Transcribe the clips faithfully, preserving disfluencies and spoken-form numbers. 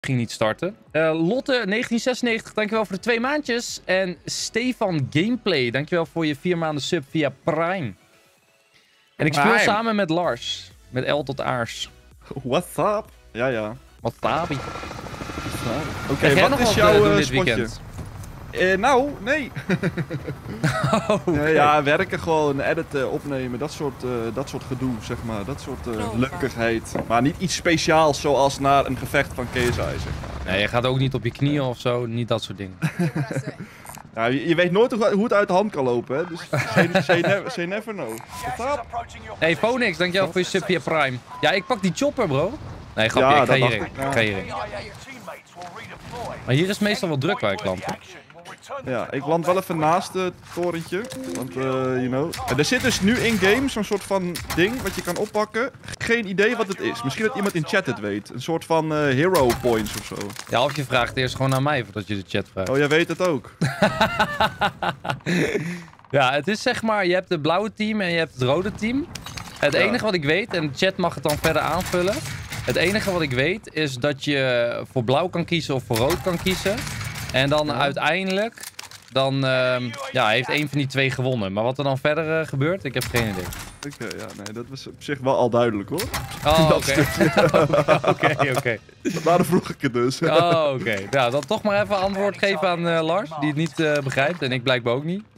Ging niet starten. Uh, Lotte negentien zesennegentig, dankjewel voor de twee maandjes. En Stefan Gameplay, dankjewel voor je vier maanden sub via Prime. En ik speel Prime. samen met Lars. Met L tot Aars. What's up? Ja, ja. Wat tabi. Oké, okay, wat wat is is jouw uh, dit spotje? weekend? Uh, nou, nee. oh, okay. uh, ja, werken gewoon, editen, opnemen, dat soort, uh, dat soort gedoe, zeg maar. Dat soort uh, leukigheid. Maar niet iets speciaals zoals naar een gevecht van K S I, zeg maar. Nee, je gaat ook niet op je knieën of zo, niet dat soort dingen. Ja, je, je weet nooit hoe het uit de hand kan lopen, hè. Dus say, say, never, say never know. Hey, Phoenix, dankjewel voor je sub via Prime. Ja, ik pak die chopper, bro. Nee, grapje, ja, ik ga dat hierin. ik, ja. Ik ga hierin. Maar hier is meestal wel druk waar ik land. Ja, ik land wel even naast het torentje. Want, uh, you know. En er zit dus nu in-game zo'n soort van ding wat je kan oppakken. Geen idee wat het is. Misschien dat iemand in chat het weet. Een soort van uh, hero points of zo. Ja, of je vraagt eerst gewoon aan mij voordat je de chat vraagt. Oh, jij weet het ook. Ja, het is zeg maar, je hebt het blauwe team en je hebt het rode team. Het ja. enige wat ik weet, en de chat mag het dan verder aanvullen. Het enige wat ik weet is dat je voor blauw kan kiezen of voor rood kan kiezen. En dan ja. uiteindelijk, dan uh, ja, heeft één van die twee gewonnen. Maar wat er dan verder uh, gebeurt, ik heb geen idee. Oké, okay, ja, nee, dat was op zich wel al duidelijk, hoor. Oh, oké. Oké, oké. Daarom vroeg ik het dus. Oh, oké. Okay. Ja, dan toch maar even antwoord geven aan uh, Lars, die het niet uh, begrijpt. En ik blijkbaar ook niet.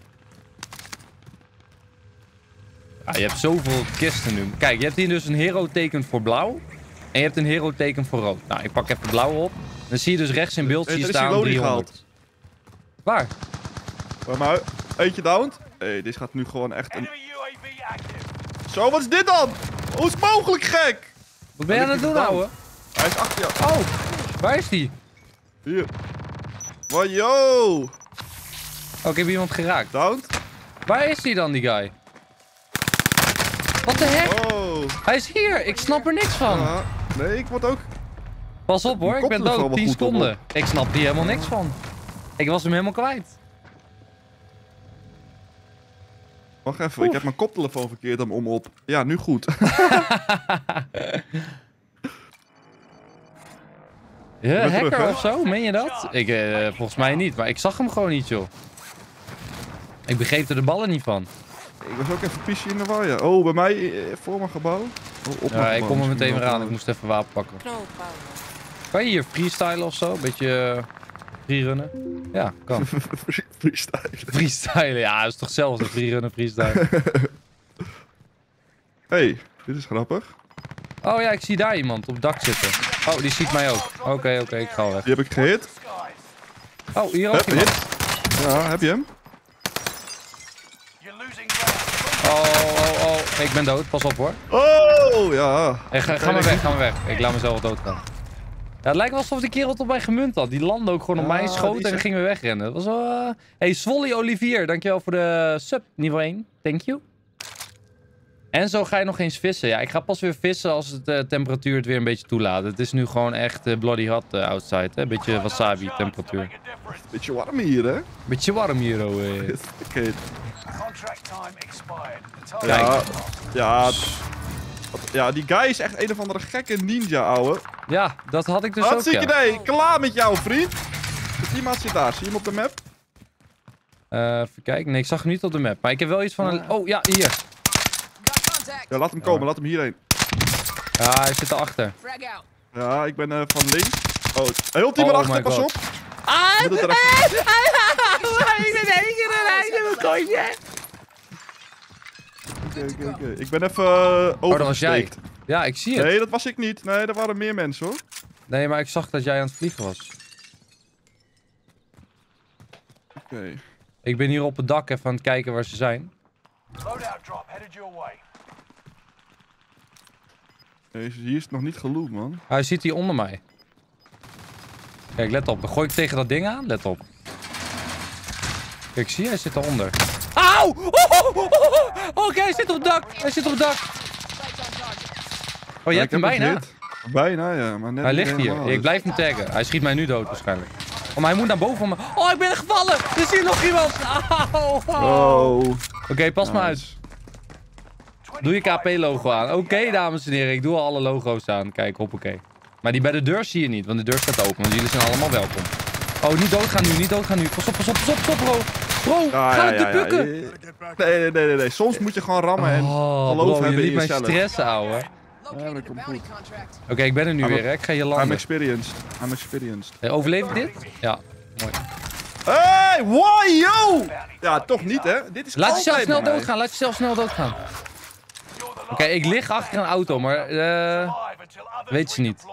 Ja, je hebt zoveel kisten nu. Kijk, je hebt hier dus een hero teken voor blauw. En je hebt een hero teken voor rood. Nou, ik pak even blauw op. Dan zie je dus rechts in beeld hey, staan driehonderd. Waar? Maar eentje downed. Hé, hey, dit gaat nu gewoon echt een... Zo, wat is dit dan? Hoe is het mogelijk, gek? Wat ben je aan het doen, ouwe? Hij is achter jou. Oh, waar is die? Hier. Wow, yo. Oh, ik heb iemand geraakt. Downed? Waar is die dan, die guy? Wat de heck? Oh. Hij is hier. Ik snap er niks van. Ja, nee, ik word ook... Pas op hoor, ik ben dood. tien seconden. Ik snap hier helemaal niks van. Ik was hem helemaal kwijt. Wacht even, Oef. ik heb mijn koptelefoon verkeerd om, om op. Ja, nu goed. Ja, hacker terug, of zo? Meen je dat? Ik, uh, volgens mij niet, maar ik zag hem gewoon niet, joh. Ik begreep er de ballen niet van. Ik was ook even pisje in de war, ja. Oh, bij mij uh, voor mijn gebouw. Oh, op ja, mijn ik gebouw, kom er meteen weer aan. aan. Ik moest even wapen pakken. Kan je hier freestylen of zo? Een beetje uh, freerunnen? Ja, kan. Freestylen. Freestylen, ja, dat is toch hetzelfde. Freerunnen, freestylen. Hey, dit is grappig. Oh ja, ik zie daar iemand op het dak zitten. Oh, die ziet mij ook. Oké, okay, oké, okay, ik ga weg. Die heb ik gehit. Oh, hier ook iemand. Ja, heb je hem? Oh, oh, oh. Ik ben dood. Pas op hoor. Oh, ja. Hey, ga, ga maar weg, ga maar weg. Ik laat mezelf doodgaan. Ja, het lijkt wel alsof die kerel op mij gemunt had. Die landde ook gewoon op ja, mij, schoot en echt... ging weer wegrennen. Dat was wel... Uh... Hey, Swolly Olivier, dankjewel voor de sub, niveau één. Thank you. En zo ga je nog eens vissen. Ja, ik ga pas weer vissen als de uh, temperatuur het weer een beetje toelaat. Het is nu gewoon echt uh, bloody hot uh, outside. Hè? Beetje wasabi temperatuur. Beetje warm hier, hè? Beetje warm hier, oh. Uh. Oké. Okay. Ja, ja, ja, die guy is echt een of andere gekke ninja, ouwe. Ja, dat had ik dus Wat ook, zie je ja. nee, klaar met jou, vriend. Iemand zit daar, zie je hem op de map? Uh, even kijken, nee, ik zag hem niet op de map. Maar ik heb wel iets van een... Oh, ja, hier. Ja, laat hem komen, ja. laat hem hierheen. Ja, hij zit erachter. Ja, ik ben uh, van links. Oh, heel team oh erachter, pas op. Ah, ik ben één keer eruit in mijn kontje. Oké, oké, oké. Ik ben even uh, oh, dat was jij. Ja, ik zie het. Nee, dat was ik niet. Nee, er waren meer mensen, hoor. Nee, maar ik zag dat jij aan het vliegen was. Oké. Okay. Ik ben hier op het dak even aan het kijken waar ze zijn. Nee, hier is het nog niet geloot, man. Hij zit hier onder mij. Kijk, let op. Dan gooi ik tegen dat ding aan. Let op. Kijk, zie je? Hij zit eronder. Auw! Oh, oh, oh, oh. Oké, okay, hij zit op het dak. Hij zit op het dak. Oh, je ja, hebt hem bijna. Hit. Bijna, ja. Maar net hij ligt hier. dus. Ik blijf hem taggen. Hij schiet mij nu dood waarschijnlijk. Oh, maar hij moet naar boven van me. Oh, ik ben gevallen. Er is hier nog iemand. Auw. Oh. Oké, okay, pas nice. maar uit. Doe je K P-logo aan. Oké, okay, dames en heren. Ik doe al alle logo's aan. Kijk, hoppakee. Maar die bij de deur zie je niet, want de deur staat open. Want jullie zijn allemaal welkom. Oh, niet doodgaan nu, niet doodgaan nu. Pas op, pas op, pas op, pas op, bro. Bro, Ja, ga ja, het ja, de ja. bukken. Nee, nee, nee, nee, nee. Soms moet je gewoon rammen en Oh, geloof bro, je hebben in liet mij jezelf. stressen, ouwe. Ja, dat komt goed. Oké, okay, ik ben er nu I'm weer, hè. Ik ga je I'm landen. experienced. I'm experienced. Hey, overleef ik dit? Ja, mooi. Hey, wow, yo! Ja, toch niet, hè? Dit is Laat jezelf altijd snel bij mij. doodgaan, laat jezelf snel doodgaan. Oké, okay, ik lig achter een auto, maar uh, weet ze niet.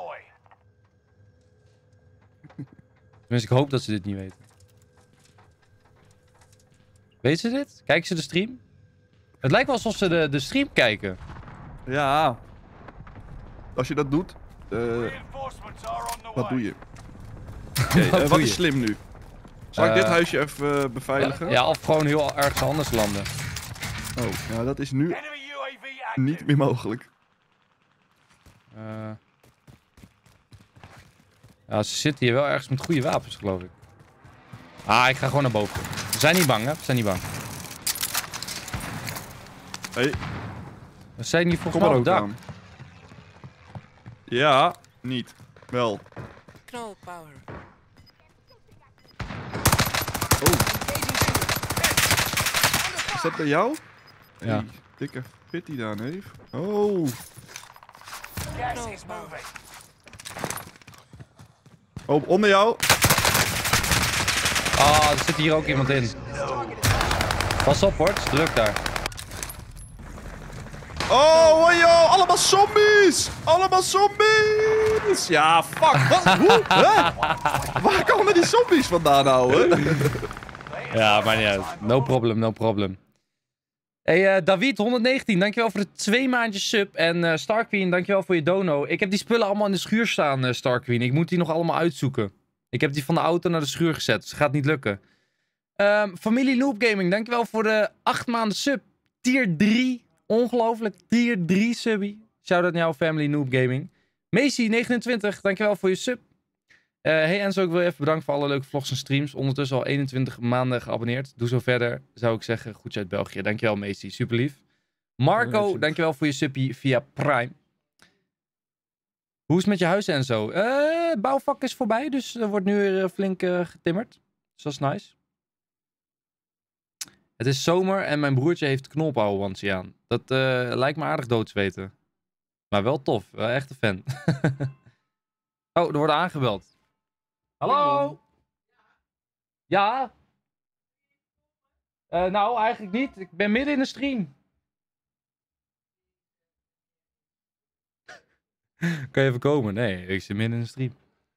Tenminste, ik hoop dat ze dit niet weten. Weet ze dit? Kijken ze de stream? Het lijkt wel alsof ze de, de stream kijken. Ja. Als je dat doet, uh, wat doe je? Okay, wat uh, doe wat je? is slim nu? Zal ik Uh, dit huisje even uh, beveiligen? Ja, of gewoon heel ergens anders landen. Oh, ja, dat is nu niet meer mogelijk. Uh, ja, ze zitten hier wel ergens met goede wapens, geloof ik. Ah, ik ga gewoon naar boven. We zijn niet bang, hè? We zijn niet bang. Hey, We zijn hier volgens kom mij er op ook het dak. aan. Ja, niet. Wel. Knal power. Oh. Is dat bij jou? Ja. Hey, dikke fit die daar heeft. Oh. Knal power. Oh, onder jou. Ah, er zit hier ook iemand in. Pas op hoor, het is druk daar. Oh, oh joh, allemaal zombies! Allemaal zombies! Ja, fuck, wat? Hoe? Huh? Waar komen die zombies vandaan nou, hè? Ja, maar niet uit. No problem, no problem. Hey, uh, David, honderdnegentien, dankjewel voor de twee maandjes sub. En uh, Starqueen, dankjewel voor je dono. Ik heb die spullen allemaal in de schuur staan, uh, Starqueen. Ik moet die nog allemaal uitzoeken. Ik heb die van de auto naar de schuur gezet, dus het gaat niet lukken. Um, familie Noob Gaming, dankjewel voor de acht maanden sub. Tier drie, ongelooflijk. Tier drie subbie. Shout-out naar jouw family Noob Gaming. Macy, negenentwintig, dankjewel voor je sub. Uh, hey Enzo, ik wil je even bedanken voor alle leuke vlogs en streams. Ondertussen al eenentwintig maanden geabonneerd. Doe zo verder, zou ik zeggen. Goedje uit België. Dankjewel Macy, super lief. Marco, dankjewel voor je subbie via Prime. Hoe is het met je huis Enzo? Uh, bouwvak is voorbij, dus er wordt nu weer flink uh, getimmerd. Dus dat is nice. Het is zomer en mijn broertje heeft knolpauwenwansie aan. Dat uh, lijkt me aardig doodsweten. Maar wel tof, wel echt een fan. Oh, er wordt aangebeld. Hallo? Ja? Uh, nou, eigenlijk niet. Ik ben midden in de stream. Kan je even komen? Nee, ik zit midden in de stream.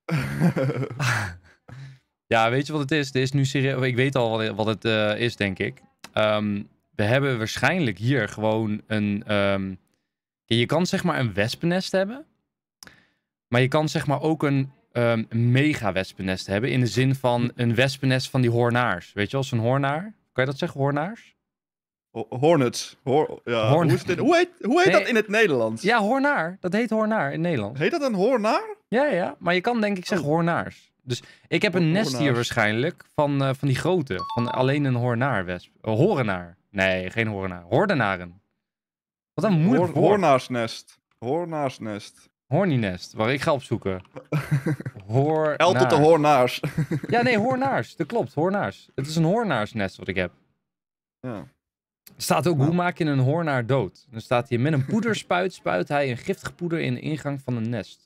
Ja, weet je wat het is? Dit is nu serieus. Ik weet al wat het, wat het uh, is, denk ik. Um, we hebben waarschijnlijk hier gewoon een... Um... Je kan zeg maar een wespennest hebben. Maar je kan zeg maar ook een um, mega wespennest hebben. In de zin van een wespennest van die hoornaars. Weet je wel, zo'n hoornaar? Kan je dat zeggen, hoornaars? Hornets. Hoor, ja. Horn- Hoe, is dit? hoe heet, hoe heet Nee. dat in het Nederlands? Ja, hoornaar. Dat heet hoornaar in Nederland. Heet dat een hoornaar? Ja, ja. Maar je kan denk ik zeggen Oh. hoornaars. Dus ik heb een Ho- nest hier hoornaars. waarschijnlijk van, uh, van die grote. Van alleen een hoornaarwesp. Uh, horenaar. Nee, geen horenaar. Hoordenaren. Wat een moeilijk Hoor, woord. hoornaarsnest. Hoornaarsnest. Horninest. Waar ik ga opzoeken. Hoornaar. L tot de hoornaars. Ja, nee, hoornaars. Dat klopt, hoornaars. Het is een hoornaarsnest wat ik heb. Ja. Er staat ook, Nou. hoe maak je een hoornaar dood? Dan staat hier, met een poederspuit spuit hij een giftig poeder in de ingang van een nest.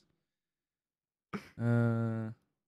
Uh...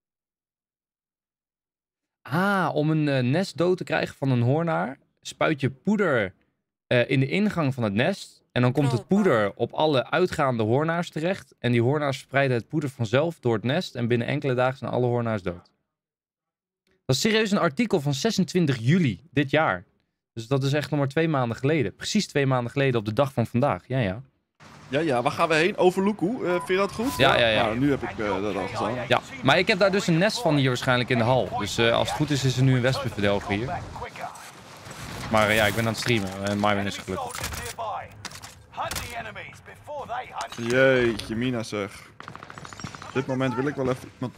Ah, om een uh, nest dood te krijgen van een hoornaar, spuit je poeder uh, in de ingang van het nest. En dan komt het poeder op alle uitgaande hoornaars terecht. En die hoornaars spreiden het poeder vanzelf door het nest. En binnen enkele dagen zijn alle hoornaars dood. Dat is serieus een artikel van zesentwintig juli dit jaar. Dus dat is echt nog maar twee maanden geleden. Precies twee maanden geleden op de dag van vandaag. Ja, ja. Ja, ja, waar gaan we heen? Over Luku. Uh, vind je dat goed? Ja, ja, ja. Nou, nu heb ik uh, dat al gezien. Ja, maar ik heb daar dus een nest van hier waarschijnlijk in de hal. Dus uh, als het goed is, is er nu een wespenverdelger hier. Maar uh, ja, ik ben aan het streamen. En Marvin is gelukkig. Jeetje, Mina zeg. Op dit moment wil ik wel even iemand...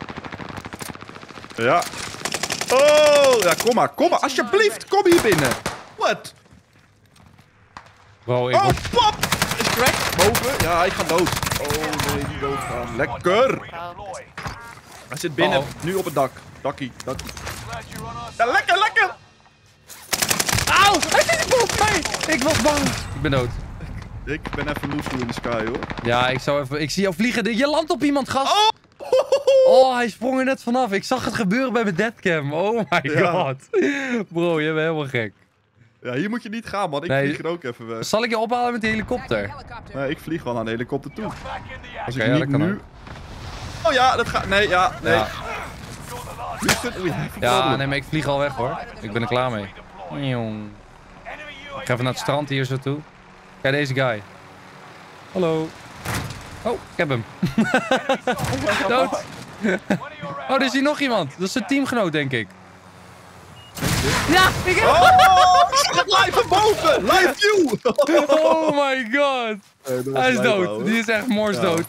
Ja. Oh, ja, kom maar, kom maar. Alsjeblieft, kom hier binnen. Wat? Bro, ik Oh, word... pap! Ik crack. Boven. Ja, hij gaat dood. Oh nee, die doodgaan. Lekker. Hij zit binnen. Oh. Nu op het dak. Dakkie, dakkie. Ja, lekker, lekker. Auw! Hij zit boven mij! Ik was bang. Ik ben dood. Ik ben even loose in de sky, hoor. Ja, ik zou even... Ik zie jou vliegen. Je landt op iemand, gast. Oh! Oh, hij sprong er net vanaf. Ik zag het gebeuren bij mijn deadcam. Oh my Ja. god. Bro, je bent helemaal gek. Ja, hier moet je niet gaan, man. Ik Nee. vlieg er ook even weg. Zal ik je ophalen met de helikopter? Nee, ik vlieg wel naar de helikopter toe. Als Oké, ik ja, niet dat kan nu... ook. Oh ja, dat gaat... Nee, ja, nee. Ja. Houston, oei, even Ja, problem. nee, maar ik vlieg al weg, hoor. Ik ben er klaar mee. Jong. Ik ga even naar het strand hier zo toe. Kijk, deze guy. Hallo. Oh, ik heb hem. Dood. Oh, er is hier nog iemand. Dat is een teamgenoot, denk ik. Ja, ik heb Oh! Live van boven! Live view! Oh my god. Nee, dat was Hij is live, dood. ouwe. Die is echt morsdood.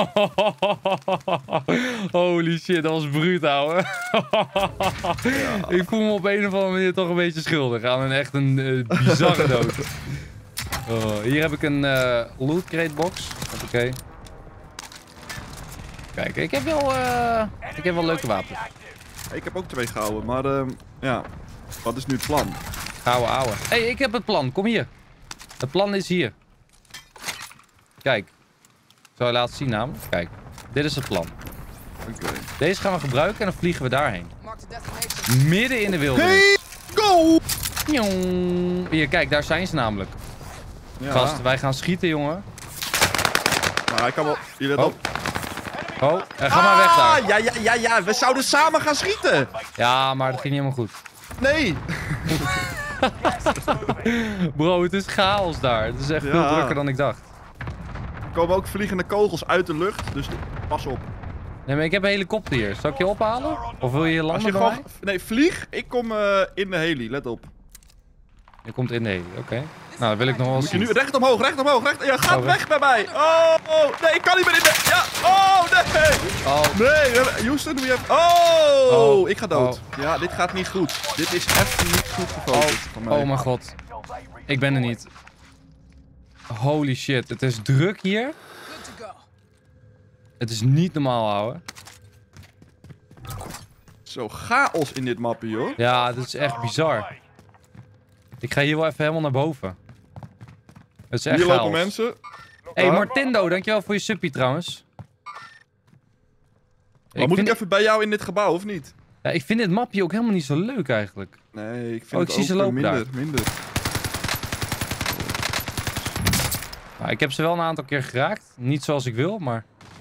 Holy shit, dat was bruut, ouwe. Ik voel me op een of andere manier toch een beetje schuldig aan een echt een uh, bizarre dood. Oh, hier heb ik een uh, loot crate box. Oké. Kijk, ik heb wel, uh, ik heb wel leuke wapens. Ik heb ook twee gehouden, maar ehm, ja. Wat is nu het plan? Ouwe, ouwe. Hé, hey, ik heb het plan. Kom hier. Het plan is hier. Kijk. Ik zal je laten zien namelijk. Kijk. Dit is het plan. Oké. Deze gaan we gebruiken en dan vliegen we daarheen. Midden in de wildernis. Hey, go! Jong. Hier, kijk. Daar zijn ze namelijk. Ja, Gast, wij gaan schieten, jongen. maar hij kan wel... Je let Oh. op. Oh, en ga maar weg daar. Ah, ja, ja, ja, ja. We zouden samen gaan schieten. Ja, maar dat ging niet helemaal goed. Nee. Bro, het is chaos daar. Het is echt veel Ja. drukker dan ik dacht. Er komen ook vliegende kogels uit de lucht, dus pas op. Nee, maar ik heb een helikopter hier. Zal ik je ophalen? Of wil je hier Als landen je bij gewoon... mij? Nee, vlieg. Ik kom eh, in de heli, let op. Je komt in de heli, oké. Nou, dat wil ik nog wel Moet je zien. nu recht omhoog, recht omhoog, recht... Ja, gaat Oh, weg bij mij. Oh, oh, nee, ik kan niet meer in de... Ja, oh, nee. Oh, Nee, we hebben- Houston, we hebben... Oh, Oh. ik ga dood. Ja, dit gaat niet goed. Dit is even niet goed gefocust van mij. oh mijn god. Ik ben er niet. Holy shit, het is druk hier. Het is niet normaal, ouwe. Zo, chaos in dit mapje, joh. Ja, dit is echt bizar. Ik ga hier wel even helemaal naar boven. Het is echt Hier lopen chaos. mensen. Hey Waar? Martindo, dankjewel voor je suppie trouwens. Maar moet vind ik even bij jou in dit gebouw, of niet? Ja, ik vind dit mapje ook helemaal niet zo leuk eigenlijk. Nee, ik vind Oh, ik het zie ook ze lopen minder, daar. minder. Nou, ik heb ze wel een aantal keer geraakt. Niet zoals ik wil, maar...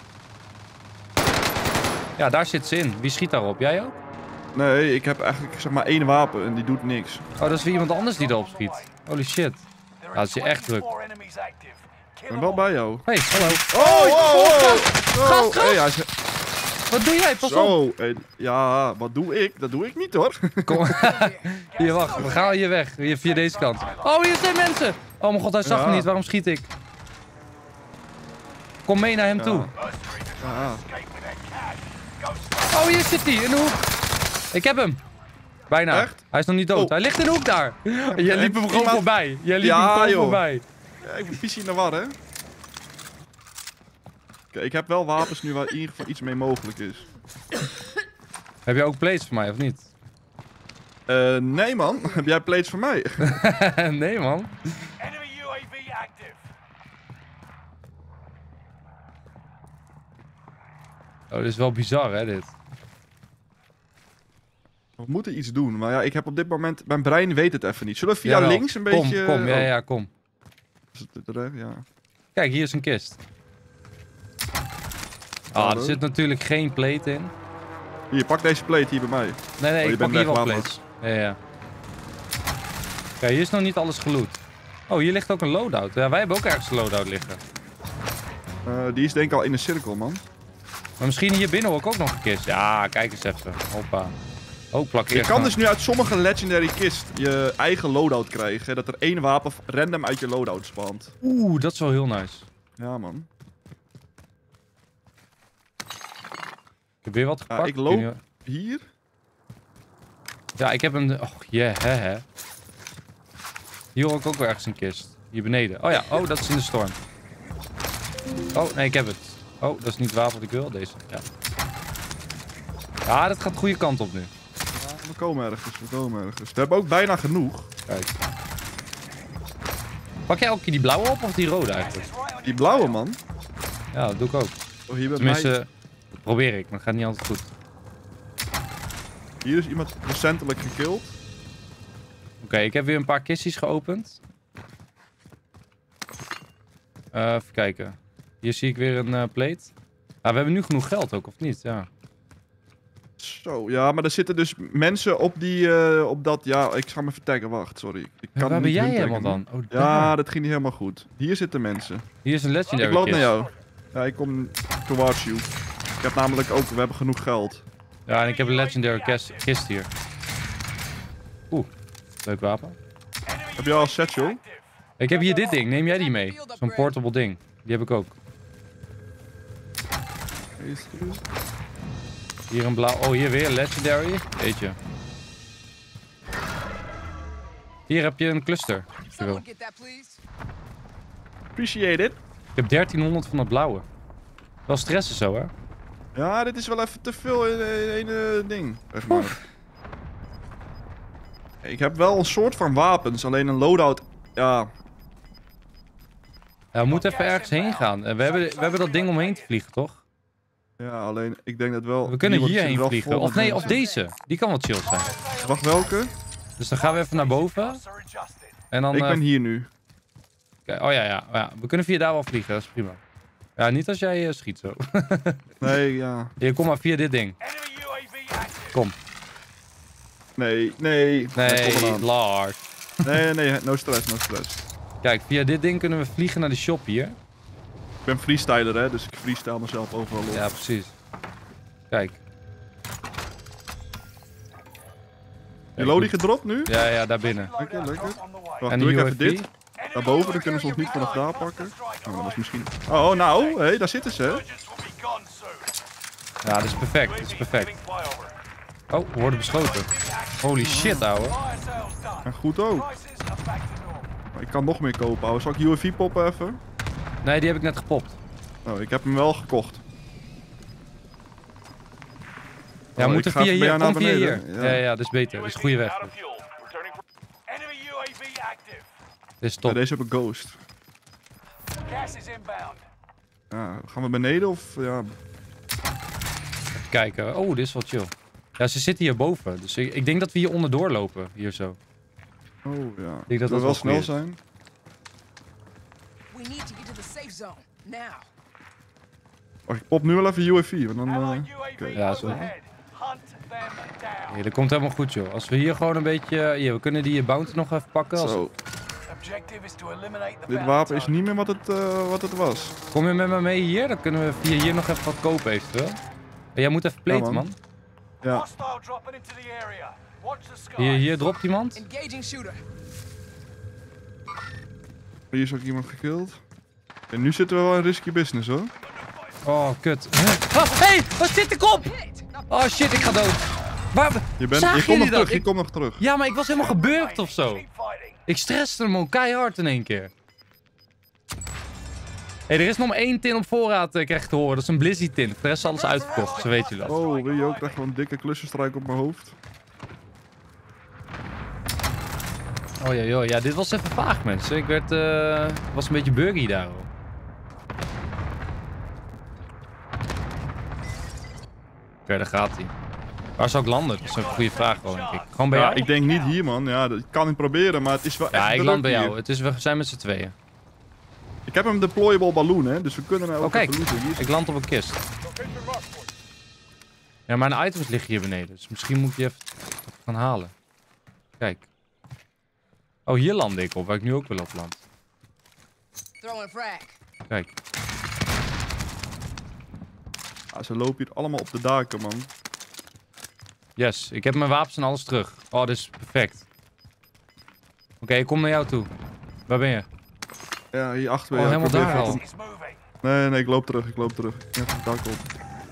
Ja, daar zit ze in. Wie schiet daarop? Jij ook? Nee, ik heb eigenlijk zeg maar één wapen en die doet niks. Oh, dat is weer iemand anders die erop schiet. Holy shit. Ja, dat is hier echt druk. Ik ben wel bij jou. Hey, hallo. Oh, oh, oh! Gast, gast! Hey, hij is- Wat doe jij? Pas op. Zo, hey, ja, wat doe ik? Dat doe ik niet, hoor. Kom. Hier, wacht. We gaan hier weg. Hier, via deze kant. Oh, hier zijn mensen. Oh mijn god, hij zag Ja. me niet. Waarom schiet ik? Kom mee naar hem Ja. toe. Ja. Oh, hier zit hij. In de hoek. Ik heb hem. Bijna. Echt? Hij is nog niet dood. Oh. Hij ligt in de hoek daar. Jij liep hem gewoon Iemand- voorbij. Jij liep Ja, hem gewoon joh. voorbij. Ja, ik ben vies in de war, hè. Kijk, ik heb wel wapens nu waar in ieder geval iets mee mogelijk is. Heb je ook plates voor mij, of niet? Eh, nee, man. Heb jij plates voor mij? Nee, man. Enemy U A V active. Oh, dit is wel bizar, hè, dit. We moeten iets doen, maar ja, ik heb op dit moment... Mijn brein weet het even niet. Zullen we via Jawel. links een kom, beetje... Kom, ja, oh, ja, kom. is het er- ja. Kijk, hier is een kist. Ah, er Hallo? zit natuurlijk geen plate in. Hier, pak deze plate hier bij mij. Nee, nee, Oh, je ik pak bent hier weg, wel laat plates. Ja, ja. Kijk, hier is nog niet alles geloot. Oh, hier ligt ook een loadout. Ja, wij hebben ook ergens een loadout liggen. Eh, die is denk ik al in een cirkel, man. Maar misschien hier binnen ook, ook nog een kist. Ja, kijk eens even. Hoppa. Oh, plak Je eerst kan maar. dus nu uit sommige legendary kist je eigen loadout krijgen. Hè, dat er één wapen random uit je loadout spant. Oeh, dat is wel heel nice. Ja, man. Ik heb weer wat gepakt. ik weet loop- niet wat- Hier? Ja, ik heb een... Oh, yeah, hè, hè. Hier hoor ik ook wel ergens een kist. Hier beneden. Oh ja, oh, dat is in de storm. Oh, nee, ik heb het. Oh, dat is niet het wapen wat ik wil. Deze. Ja. Ja, dat gaat de goede kant op nu. Ja, we komen ergens, we komen ergens. We hebben ook bijna genoeg. Kijk. Pak jij elke keer die blauwe op of die rode eigenlijk? Die blauwe, man. Ja, dat doe ik ook. Oh, hier, bij Tenminste, mij... dat probeer ik, maar het gaat niet altijd goed. hier is iemand recentelijk gekillt. Oké, okay, ik heb weer een paar kistjes geopend. Uh, even kijken. Hier zie ik weer een uh, plate. Ah, we hebben nu genoeg geld ook, of niet? Ja. Zo, ja, maar er zitten dus mensen op die, uh, op dat, ja, ik ga me vertaggen, wacht, sorry. Ik kan ja, waar ben niet jij hun helemaal taggen. dan? Oh, ja, daar. dat ging niet helemaal goed. Hier zitten mensen. Hier is een legendary Ik loop kist. naar jou. Ja, ik kom towards you. Ik heb namelijk ook, we hebben genoeg geld. Ja, en ik heb een legendary kist, kist hier. Oeh, leuk wapen. Heb je al een satchel? Ik heb hier dit ding, neem jij die mee? Zo'n portable ding. Die heb ik ook. Hier een blauw... Oh, hier weer een legendary. Jeetje. Hier heb je een cluster, als je wil. Appreciate it. Ik heb dertienhonderd van dat blauwe. Wel stressen zo, hè? Ja, dit is wel even te veel in één uh, ding, zeg maar. Ik heb wel een soort van wapens, alleen een loadout, ja... Ja, we moeten even ergens heen gaan. We hebben, we hebben dat ding omheen te vliegen, toch? Ja, alleen ik denk dat wel... We kunnen die wordt hierheen wel vliegen. vol Of met nee, of mensen. deze. Die kan wat chill zijn. Wacht, welke? Dus dan gaan we even naar boven. En dan... Ik uh, ben hier nu. Kijk, oh ja, ja, ja. We kunnen via daar wel vliegen, dat is prima. Ja, niet als jij uh, schiet zo. Nee, ja. Hier, kom maar via dit ding. Kom. Nee, nee. Nee, kom eraan. Lars. Nee, nee, no stress, no stress. Kijk, via dit ding kunnen we vliegen naar de shop hier. Ik ben freestyler, hè, dus ik freestyle mezelf overal op. Ja, precies. Kijk. Je Lodi gedropt nu? Ja, ja, daar binnen. Lekker, lekker. Wacht, En doe de ik U A V? even dit. Daarboven, dan kunnen ze ons niet vanaf daar pakken. Oh, dat was misschien... Oh, oh nou, hé, hey, daar zitten ze, hè. Ja, dat is perfect, dat is perfect. Oh, we worden beschoten. Holy shit, ouwe. En goed ook. Ik kan nog meer kopen, ouwe. Zal ik U A V poppen even? Nee, die heb ik net gepopt. Oh, ik heb hem wel gekocht. Ja, we Oh, moeten ik ga via even bij hier. jou Kom naar via hier. beneden. Ja, Ja. ja, dat is beter. Dat is een goede weg. Dit is Ja, top. deze heb ik ghost. Gas is inbound. Ja, gaan we beneden of... Ja, Even kijken. Oh, dit is wel chill. Ja, ze zitten hierboven. Dus ik, ik denk dat we hier onderdoor lopen. Hier zo. oh ja. denk dat Zullen dat we wel wel snel goed is. zijn? We need to get to the safe zone now. Oh, ik pop nu wel even U A V, want dan... Allied eh, U A V oké. Ja, zo. overhead. Hunt them down. Hier, dat komt helemaal goed, joh. Als we hier gewoon een beetje... Hier, we kunnen die bounty nog even pakken. Als... Zo, Objective is to eliminate the dit bounty wapen is target. niet meer wat het, eh, wat het was. Kom je met me mee hier? Dan kunnen we via hier nog even wat kopen, eventueel. En jij moet even platen, man. man. Ja, Hostile dropping into the area. Watch the sky. Hier, hier dropt iemand. Engaging shooter. hier is ook iemand gekild. En nu zitten we wel in risky business, hoor. Oh, kut. Oh, hey, wat zit ik op? Hit. Oh shit, ik ga dood. Waar... Je, bent, Zagen je komt jullie nog dat? terug, je Ik- komt nog terug. Ja, maar ik was helemaal gebeurd of zo. Keep fighting. Ik stresste hem ook keihard in één keer. Hé, hey, er is nog maar één tin op voorraad, eh, krijg ik te horen. Dat is een Blizzy tin. De rest is alles uitverkocht, zo weet je dat. Oh, wil je ook echt gewoon een dikke klussenstrijk op mijn hoofd? Oh ja, joh. Ja, dit was even vaag, mensen. Ik werd, eh was een beetje buggy daar, hoor. Oké, daar gaat hij. Waar zou ik landen? Dat is een goede vraag, wel, denk ik. Gewoon bij Ja, jou? ik denk niet hier, man. Ja, dat ik kan niet proberen, maar het is wel Ja, echt ik druk land bij hier. jou. Het is, we zijn met z'n tweeën. Ik heb een deployable balloon, hè, dus we kunnen er ook Oh, kijk. even looten. Hier is- Ik land op een kist. Ja, mijn items liggen hier beneden. Dus misschien moet ik die even gaan halen. Kijk. Oh, hier land ik op, waar ik nu ook wil op land. Throwing frag. Kijk. Ja, ze lopen hier allemaal op de daken, man. Yes, ik heb mijn wapens en alles terug. Oh, dit is perfect. Oké, ik kom naar jou toe. Waar ben je? Ja, hier achter Oh, ja, ik helemaal probeer daar even- al. Is moving. Nee, nee, ik loop terug, ik loop terug. Ik heb het dak op.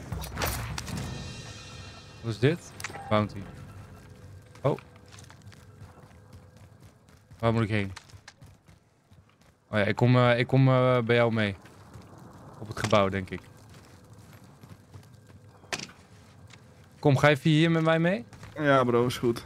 Wat is dit? Bounty. Oh. Waar moet ik heen? Oh ja, ik kom, eh, ik kom eh, bij jou mee. Op het gebouw, denk ik. Kom, ga even hier met mij mee? Ja, bro, is goed.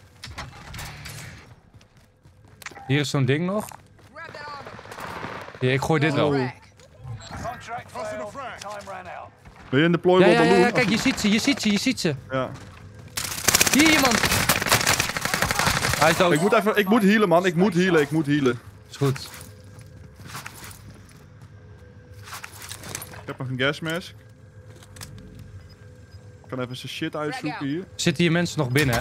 Hier is zo'n ding nog. Grab that armor. Ja, ik gooi dit wel. Frag. Contract failed. Time ran out. Ben je in de plooi Ja, ja, ja, balloon? ja, kijk, je ziet ze, je ziet ze, je ziet ze. Ja. Hier iemand. Hij is dood. Ik moet even, ik moet healen, man. Ik moet healen, ik moet healen. Is goed. Ik heb nog een gasmask. Ik kan even zijn shit uitzoeken hier. Zitten hier mensen nog binnen, hè?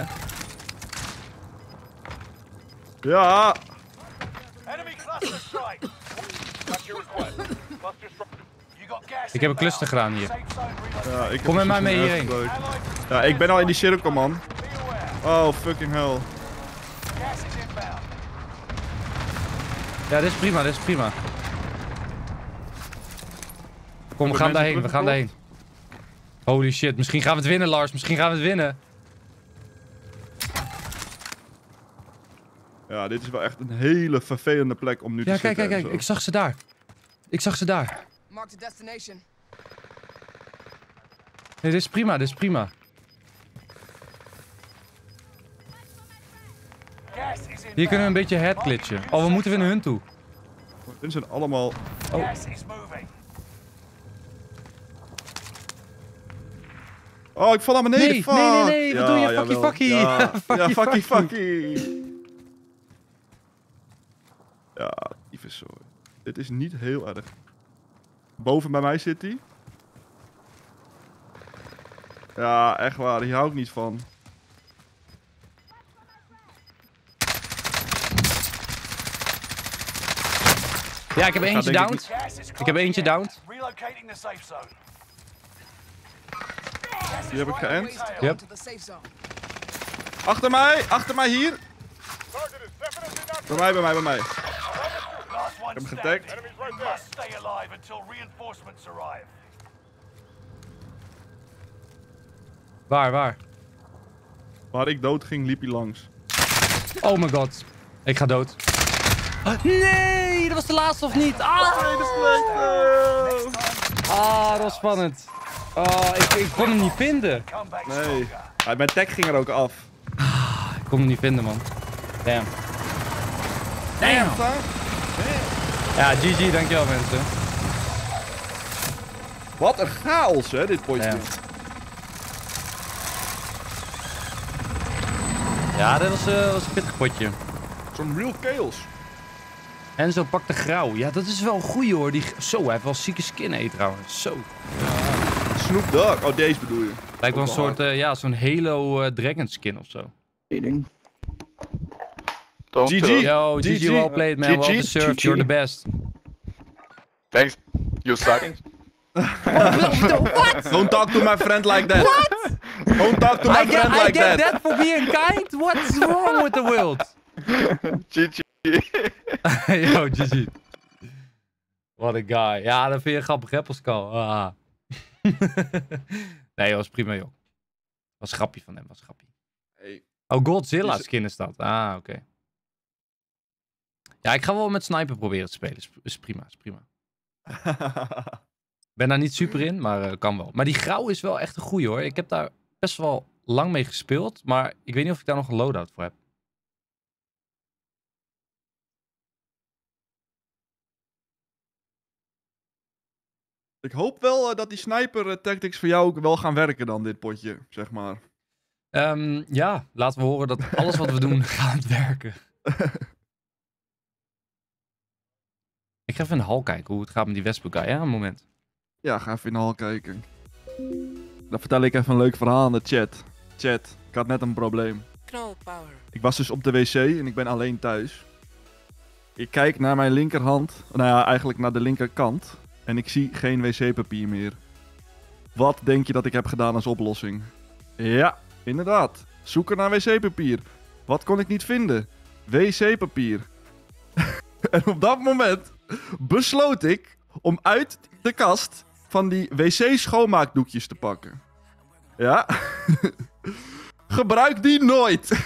Ja! Enemy cluster strike. That's your request. Cluster strike. You got gas. Ik heb een cluster gedaan hier. Safe zone relocated. Ja, ik heb Kom met mij een mee erg hierheen. gebruikt. Allied Ja, ik ben al in die cirkel, man. be aware. Oh, fucking hell. Gas is inbound. Ja, dit is prima, dit is prima. Kom, we gaan mensen daarheen, we gaan daarheen. Holy shit, misschien gaan we het winnen, Lars. Misschien gaan we het winnen. Ja, dit is wel echt een hele vervelende plek om nu te Ja, zitten. kijk, kijk, en kijk. zo. Ik zag ze daar. Ik zag ze daar. Mark the destination. Nee, dit is prima, dit is prima. Gas is inbound. Hier kunnen we een beetje headglitchen. Oh, we moeten weer naar hun toe. Dit zijn allemaal... Gas is moving. Oh, ik val naar beneden. Nee, Fuck. nee, nee, nee, wat doe je? Fucky, jawel. fucky. Ja, Fucky, ja, fucky, fucky. fucky. Ja, tyfus, sorry. Dit is niet heel erg. Boven bij mij zit hij. Ja, echt waar. Hier hou ik niet van. Ja, ik heb eentje denk ik downed. Gas is Ik heb eentje downed. Relocating the safe zone. Die heb ik geënt. Ways to go Yep. to the safe zone. Achter mij, achter mij hier. Bij mij, bij mij, bij mij. Last one hem standing. getagd. You must stay alive until reinforcements arrive. Waar, waar? Waar ik dood ging, liep hij langs. Oh my god. Ik ga dood. Nee, dat was de laatste of niet? Ah, ah dat was spannend. Oh, ik, ik kon hem niet vinden. Come back Nee. stronger. Ja, mijn tag ging er ook af. Ik kon hem niet vinden, man. Damn. Damn. Ja, G G, dankjewel mensen. Wat een chaos, hè, dit potje. Damn. Ja, dat was, uh, was een pittig potje. Zo'n real chaos. En zo pakt de grauw. Ja, dat is wel een goeie hoor. Die... Zo, hij heeft wel zieke skin hé, trouwens. Zo. Snoop Dogg. Oh, deze bedoel je. Lijkt wel een Ook wel soort, uh, ja, zo'n Halo uh, Dragon skin of zo. Don't, G G. uh, Yo, G G, G G. well played man, G G. well deserved, G G. you're the best. Thanks. You suck. Don't talk to my friend like that. What? Don't talk to my I get, friend I like get that. that for being kind? What's wrong with the world? G G. Yo, G G. What a guy. Ja, dat vind je grappig hè, Pascal? Ah. Nee, dat was prima joh. Was een grapje van hem, was een grapje. Hey. Oh, Godzilla Is- skin is dat. Ah, oké. Okay. Ja, ik ga wel met sniper proberen te spelen. Is, is prima, is prima. Ik ben daar niet super in, maar uh, kan wel. Maar die grauw is wel echt een goeie hoor. Ik heb daar best wel lang mee gespeeld, maar ik weet niet of ik daar nog een loadout voor heb. Ik hoop wel uh, dat die sniper uh, tactics voor jou ook wel gaan werken dan, dit potje, zeg maar. Um, ja, laten we horen dat alles wat we doen gaat werken. Ik ga even in de hal kijken hoe het gaat met die Wespen guy. Ja, een moment. Ja, ga even in de hal kijken. Dan vertel ik even een leuk verhaal aan de chat. Chat, ik had net een probleem. Knoll power. Ik was dus op de wc en ik ben alleen thuis. Ik kijk naar mijn linkerhand, nou ja, eigenlijk naar de linkerkant. En ik zie geen wc-papier meer. Wat denk je dat ik heb gedaan als oplossing? Ja, inderdaad. Zoeken naar wc-papier. Wat kon ik niet vinden? wc-papier. En op dat moment besloot ik om uit de kast van die wc-schoonmaakdoekjes te pakken. Ja. Gebruik die nooit.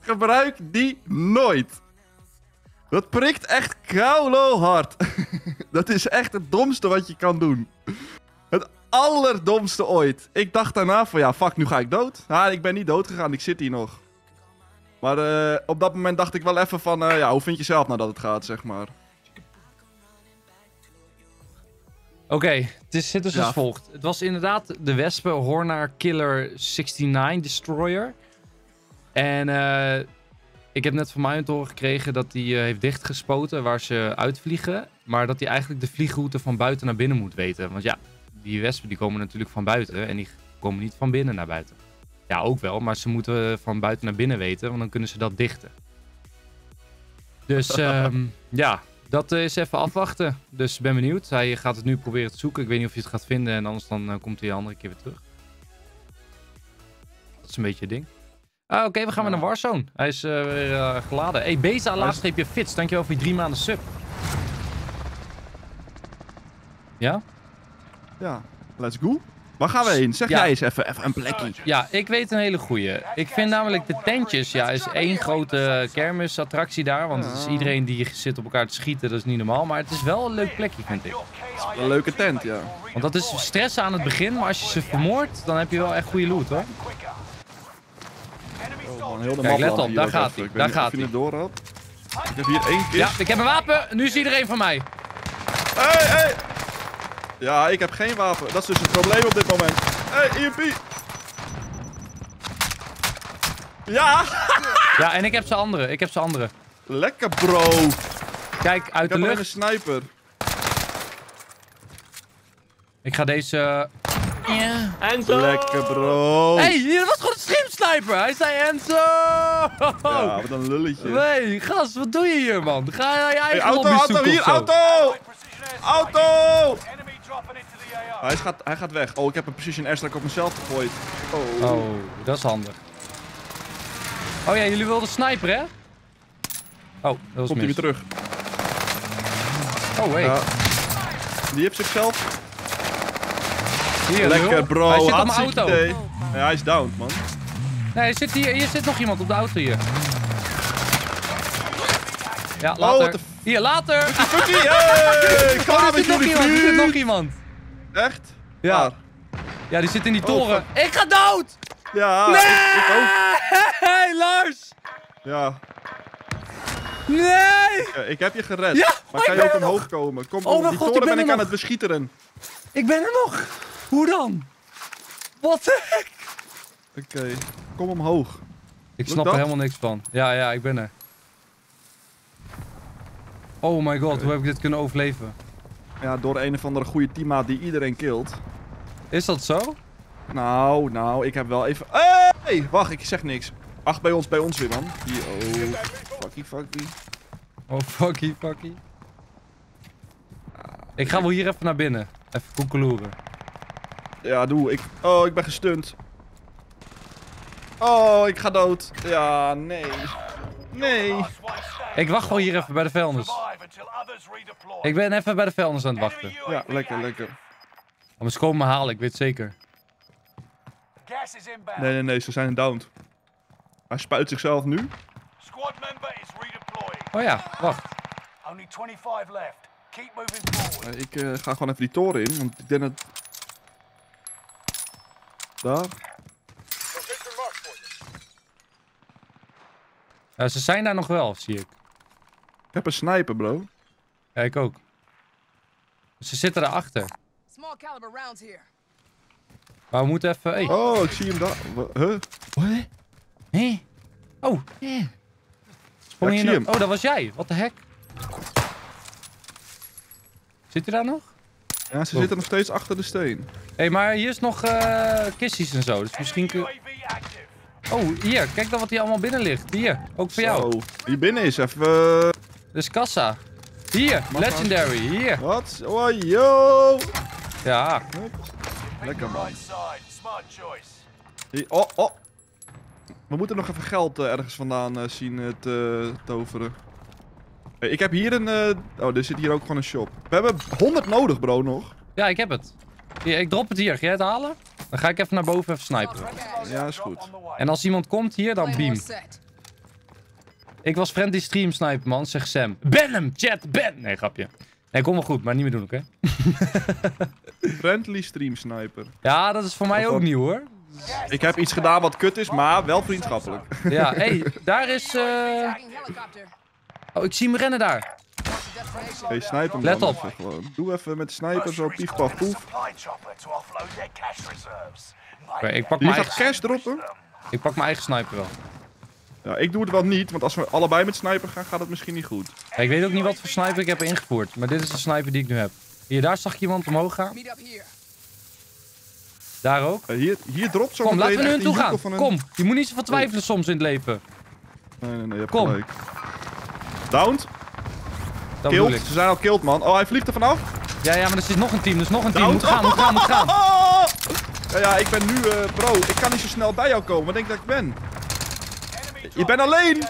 Gebruik die nooit. Dat prikt echt koulo hard. Dat is echt het domste wat je kan doen. Het allerdomste ooit. Ik dacht daarna van ja, fuck, nu ga ik dood. Ah, ik ben niet dood gegaan, ik zit hier nog. Maar uh, op dat moment dacht ik wel even van, uh, ja, hoe vind je zelf nou dat het gaat, zeg maar. Oké, okay, het is, zit dus ja. als volgt. Het was inderdaad de Wespen Horner Killer negenenzestig Destroyer. En uh, ik heb net van mij te horen gekregen dat hij uh, heeft dichtgespoten waar ze uitvliegen. Maar dat hij eigenlijk de vliegroute van buiten naar binnen moet weten. Want ja, die wespen die komen natuurlijk van buiten en die komen niet van binnen naar buiten. Ja, ook wel, maar ze moeten van buiten naar binnen weten, want dan kunnen ze dat dichten. Dus um, ja, dat is even afwachten. Dus ik ben benieuwd. Hij gaat het nu proberen te zoeken. Ik weet niet of hij het gaat vinden en anders dan uh, komt hij een andere keer weer terug. Dat is een beetje het ding. Ah, Oké, okay, we gaan ja. weer naar Warzone. Hij is uh, weer uh, geladen. Hey, Beza, laagstreepje Fits. Dankjewel voor je drie maanden sub. Ja? Ja, let's go. Waar gaan we heen? Zeg ja. jij eens even, even een plekje. Ja, ik weet een hele goeie. Ik vind namelijk de tentjes, ja, is één grote kermisattractie daar. Want het is iedereen die zit op elkaar te schieten, dat is niet normaal. Maar het is wel een leuk plekje, vind ik. Een leuke tent, ja. Want dat is stress aan het begin, maar als je ze vermoordt, dan heb je wel echt goede loot, hoor. Oh, man, heel de Kijk, let op, daar gaat hij. Daar gaat hij. Ik heb hier één kist. Ja, ik heb een wapen. Nu is iedereen van mij. Hey, hey! Ja, ik heb geen wapen. Dat is dus het probleem op dit moment. Hey, E M P! Ja! Ja, en ik heb ze andere. Ik heb ze andere. Lekker, bro. Kijk, uit ik de heb lucht. een sniper. Ik ga deze... Yeah. Enzo! Lekker, bro. Hé, hey, dat was gewoon een stream sniper. Hij zei Enzo! Ja, wat een lulletje. Nee, gast, wat doe je hier, man? Ga je je eigen hey, auto, lobby auto, zoeken hier, of zo? auto! Auto! Hij gaat, hij gaat weg. Oh, ik heb een precision airstrike op mezelf gegooid. Oh. Oh, dat is handig. Oh ja, jullie wilden sniper, hè? Oh, dat was Komt hij weer terug. Oh, hey. Ja. Die heeft zichzelf... Hier, lekker, bro. Hij zit op mijn auto. Idee. Ja, hij is down, man. Nee, er zit hier, hier zit nog iemand op de auto hier. Ja, later. Oh, hier, later. Fucking, hey, oh, er zit nog iemand, er zit nog iemand. Echt? Ja. Waar? Ja, die zit in die toren. Oh, ik ga dood! Ja, nee! ik, ik ook. Hey, Lars! Ja. Nee! Ja, ik heb je gered. Ja, maar kan je ook omhoog nog. komen? Kom, oh, op die God, toren ik ben, ben ik nog. aan het beschieteren. Ik ben er nog. Hoe dan? What the heck? Oké, okay. Kom omhoog. Ik snap er helemaal niks van. Ja, ja, ik ben er. Oh my god, okay. Hoe heb ik dit kunnen overleven? Ja, door een of andere goede teammaat die iedereen killt. Is dat zo? Nou, nou, ik heb wel even... Hey, wacht, ik zeg niks. Ach, bij ons, bij ons weer, man. Hier, oh. Fucky, fucky. Oh, fucky, fucky. Ik ga wel hier even naar binnen. Even koekeloeren. Ja, doe. Ik... Oh, ik ben gestunt. Oh, ik ga dood. Ja, nee. Nee. Ik wacht wel hier even bij de vuilnis. Ik ben even bij de vuilnis aan het wachten. Ja, lekker, lekker. Anders komen me halen, ik weet het zeker. Nee, nee, nee, ze zijn downed. Hij spuit zichzelf nu. Oh ja, wacht. Uh, ik uh, ga gewoon even die toren in, want ik denk dat... Daar. Ja, ze zijn daar nog wel, zie ik. Ik heb een sniper, bro. Ja, ik ook. Ze zitten daarachter. Maar we moeten even... Hey. Oh, ik zie hem daar. Huh? Wat? Hé? Oh, yeah. Ja, ik zie hem. Oh, dat was jij. Wat de heck? Zit hij daar nog? Ja, ze oh. zitten nog steeds achter de steen. Hé, hey, maar hier is nog uh, kistjes en zo. Dus misschien kun je... Oh, hier. Kijk dan wat hier allemaal binnen ligt. Hier. Ook voor zo. jou. Hier binnen is even... Uh... Dus kassa. Hier. Mama. Legendary. Hier. Wat? Oh, yo. Ja. Lekker, man. Hier. Oh, oh. We moeten nog even geld uh, ergens vandaan uh, zien uh, te toveren. Hey, ik heb hier een... Uh... Oh, er zit hier ook gewoon een shop. We hebben honderd nodig, bro, nog. Ja, ik heb het. Hier, ik drop het hier. Ga jij het halen? Dan ga ik even naar boven even sniperen. Ja, is goed. En als iemand komt hier, dan beam. Ik was friendly stream sniper, man, zegt Sam. Ben hem, chat, ben! Nee, grapje. Nee, kom wel goed, maar niet meer doen, oké? Friendly stream sniper. Ja, dat is voor mij Of ook wat? nieuw, hoor. Ik heb iets gedaan wat kut is, maar wel vriendschappelijk. Ja, hé, hey, daar is... eh, Tagging helicopter. Oh, ik zie hem rennen daar. Destination. Hey, sniper hem Let dan op. even gewoon. Doe even met de sniper zo pief paf poef. Oké, ik pak Die mijn gaat eigen, cash droppen. ik pak mijn eigen sniper wel. Ja, ik doe het wel niet, want als we allebei met sniper gaan, gaat het misschien niet goed. Ik weet ook niet wat voor sniper ik heb ingevoerd, maar dit is de sniper die ik nu heb. Hier, daar zag ik iemand omhoog gaan. Meet up here. Daar ook. Uh, hier, hier dropt zo Kom, laten meteen we nu echt naartoe een gaan. joekel van een- Kom, je moet niet zoveel twijfelen soms in het leven. Nee, nee, nee, je hebt Kom. gelijk. Downed. Dat bedoel ik. Killed. Ze zijn al killed, man. Oh, hij vliegt er vanaf. Ja, ja, maar er zit nog een team, er is nog een team. Downed. Moet gaan, moet gaan, moet gaan. Ja, ja, ik ben nu, eh, bro, ik kan niet zo snel bij jou komen. Wat denk je dat ik ben? Je bent alleen!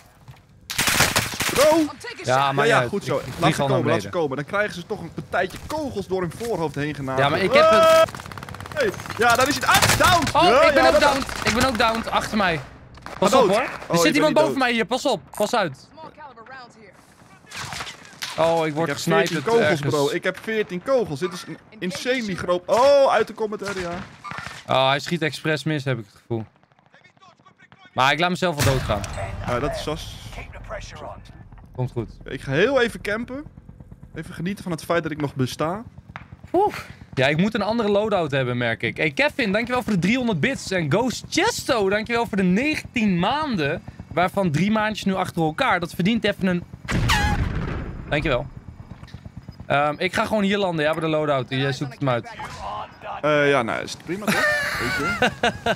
Bro! I'm taking Ja, shot. maar ja, ja, ja, goed ik- zo. ik Laat vlieg ze al naar komen, laat ze beneden. komen. Dan krijgen ze toch een partijtje kogels door hun voorhoofd heen genageld. Ja, maar ik heb het... Hey, ja, daar is hij. Ah, down! Oh, Ja, ik ben ja, ook dat- downed. Ik ben ook downed, achter mij. Pas Maar op dood. hoor. Oh, Er je bent zit iemand niet boven dood. mij hier, pas op. Pas uit. Small caliber rounds here. Oh, ik Ik word heb gesniped veertien kogels, ergens. bro. Ik heb veertien kogels. Dit is een insanely groot... Oh, uit de comment area. Oh, hij schiet expres mis, heb ik het gevoel. Maar ik laat mezelf wel doodgaan. Ja, dat is Sas. Keep the pressure on. Komt goed. Ik ga heel even campen. Even genieten van het feit dat ik nog besta. Oeh. Ja, ik moet een andere loadout hebben, merk ik. Hey Kevin, dankjewel voor de driehonderd bits. En Ghost Chesto, dankjewel voor de negentien maanden. Waarvan drie maandjes nu achter elkaar. Dat verdient even een... Dankjewel. Um, ik ga gewoon hier landen, ja, bij de loadout. Jij zoekt het maar uit. Eh, ja, nou, is het prima toch? Weet je?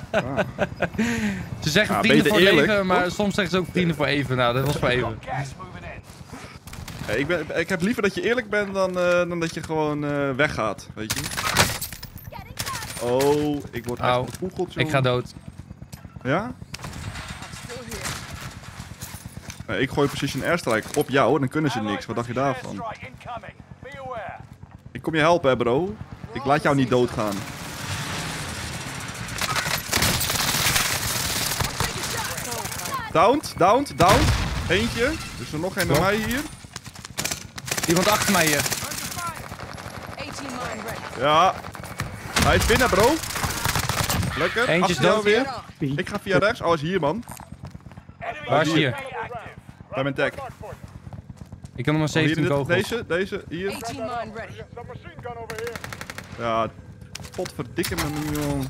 Ze zeggen Ja, vrienden beter voor eerlijk, leven, maar toch? soms zeggen ze ook vrienden voor even. Nou, dat was voor even. Gas moving in. Ja, ik, ben, ik heb liever dat je eerlijk bent dan, eh, dan dat je gewoon eh, weggaat, weet je? Oh, ik word echt Au. gegoogeld, Ik ga dood. Ja? I'm still here. Nee, ik gooi Precision Airstrike op jou, dan kunnen ze niks. Wat dacht je daarvan? Airstrike incoming. Be aware. Ik kom je helpen, hè, bro. Ik laat jou niet doodgaan. Downed, downed, downed. Eentje. Er is er nog één bij Klopt. mij hier. Iemand achter mij hier. eighteen mine ready. Ja. Hij is binnen, bro. Lekker. Eentje is Achter jou dood. weer. Get on. Ik ga via rechts. Oh, hij is hier, man. Enemy Waar is U A V hier? active. Bij mijn tag. Ik kan nog maar Oh, hier in zeventien dit, kogels. deze, deze, hier. eighteen mine ready. Ja, potverdikke me, joh.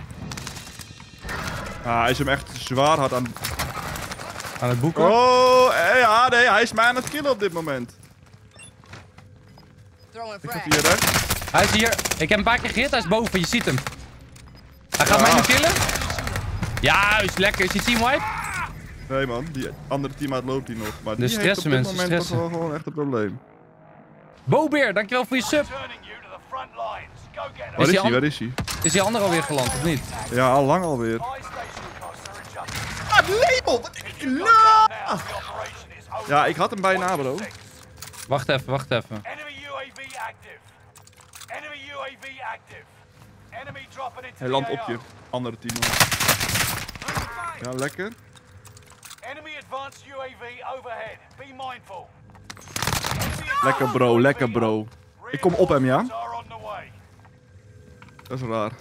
Ah, hij is hem echt zwaar hard aan... Aan het boeken. Oh, eh, ja, nee, hij is mij aan het killen op dit moment. Throwing Ik ga frag. via rechts. Hij is hier. Ik heb hem een paar keer gehit. Hij is boven. Je ziet hem. Hij gaat Ja. mij nu killen. Juist, lekker. Is die team wipe? Nee, man, die andere teammaat loopt hier nog. Maar De die heeft op stressen, dit mensen, moment toch stressen. wel gewoon echt een probleem. Bobeer, dankjewel voor je sub. Turning you to the front lines. Go get them. Waar die is hij, an- waar is hij? Is die andere alweer geland, of niet? Ja, al lang alweer. Buy station costs are adjusted. Ah, label! Wat ik Now, the operation is over. Ja, ik had hem bijna, bro. Wacht even, wacht even. Enemy U A V active. Enemy U A V active. Enemy dropping into Hij the landt A op O. je. Andere team. Ja, lekker. Enemy advanced U A V overhead. Be mindful. Lekker, bro, lekker, bro. Ik kom op hem, ja? Reinforcements are on the way. Dat is raar.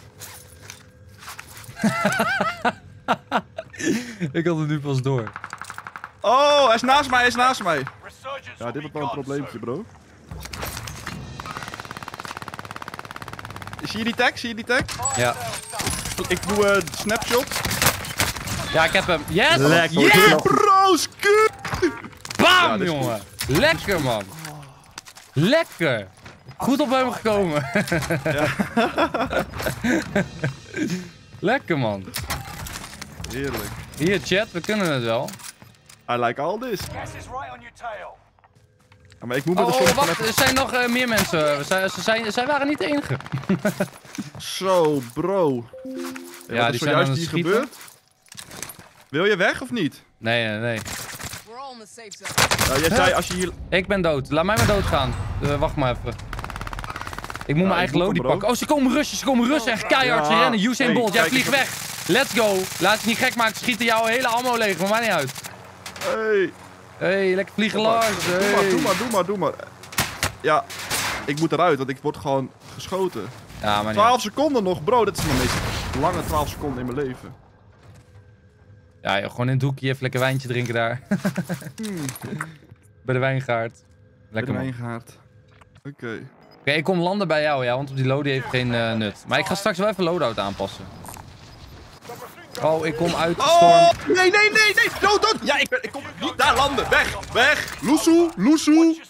Ik had het nu pas door. Oh, hij is naast mij, hij is naast mij. Resurgence Ja, will dit be wordt wel een gone probleempje, soon. bro. Zie je die tag? Zie je die tag? Ja. Ik doe eh snapshot. Ja, ik heb hem. Yes! Lekker. Yes! Bro's, kut! Bam, Ja, dit is jongen. Lekker, man. Lekker. Goed op hem gekomen. Lekker, man. Heerlijk. Hier, chat, we kunnen het wel. I like all this. Gas is right on your tail. Ja, maar ik moet me Oh, er soms oh, van wacht, even... er zijn nog eh, meer mensen. Zij, ze zijn, zij waren niet de enige. Zo, bro. Ja, Ja, wat die is zijn aan zojuist het hier schieten. gebeurd? Wil je weg of niet? Nee, nee, nee. We're all in the safe zone. Ja, jij zei als je hier... Ik ben dood. Laat mij maar doodgaan. Uh, wacht maar even. Ik moet mijn ik eigen moet lodie hem, bro. pakken. Oh, ze komen rushen, ze komen rushen. Echt keihard. Ze Ja. rennen. Usain Hey, Bolt, jij kijk, vliegt ik heb- weg. Let's go. Laat je niet gek maken. Ze schieten jouw hele ammo leeg. Maar mij niet uit. Hey. Hey, lekker vliegen Doe maar, Lars. doe maar, Hey. doe maar, doe maar, doe maar. ja, ik moet eruit, want ik word gewoon geschoten. Ja, maar twaalf seconden nog, bro. Dat is mijn meest lange twaalf seconden in mijn leven. Ja, joh, gewoon in het hoekje even lekker wijntje drinken daar. Hmm. Bij de wijngaard. Bij Lekker de man. wijngaard. Oké. Okay. Oké, okay, ik kom landen bij jou, ja, want op die Lodi heeft geen uh, nut. Maar ik ga straks wel even loadout aanpassen. Oh, ik kom uit de storm. Oh, nee, nee, nee, nee. Dood, dood. Ja, ik, ben, ik kom niet daar landen. Weg, weg. Loesoe, loesoe.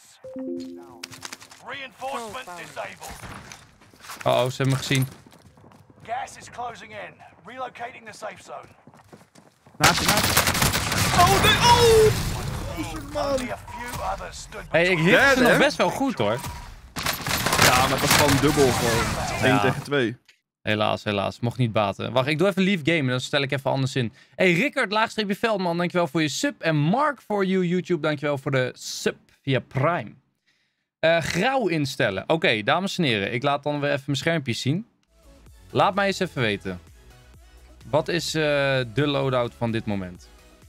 Reinforcement disabled. Oh, oh, ze hebben me gezien. Gas is closing in. Relocating the safe zone. Naast je, naast je. Oh, nee, oh. Man. Only a few others stood Hé, hey, ik hit Derde, ze nog hè? best wel goed hoor. Ja, maar het was gewoon dubbel gewoon. één Ja. tegen twee. Helaas, helaas. Mocht niet baten. Wacht, ik doe even leave game, dan stel ik even anders in. Hey, Rickard, laagstreepje Veldman, dankjewel voor je sub. En Mark for you, YouTube, dankjewel voor de sub via Prime. Uh, grauw instellen. Oké, okay, dames en heren, ik laat dan weer even mijn schermpjes zien. Laat mij eens even weten. Wat is uh, de loadout van dit moment?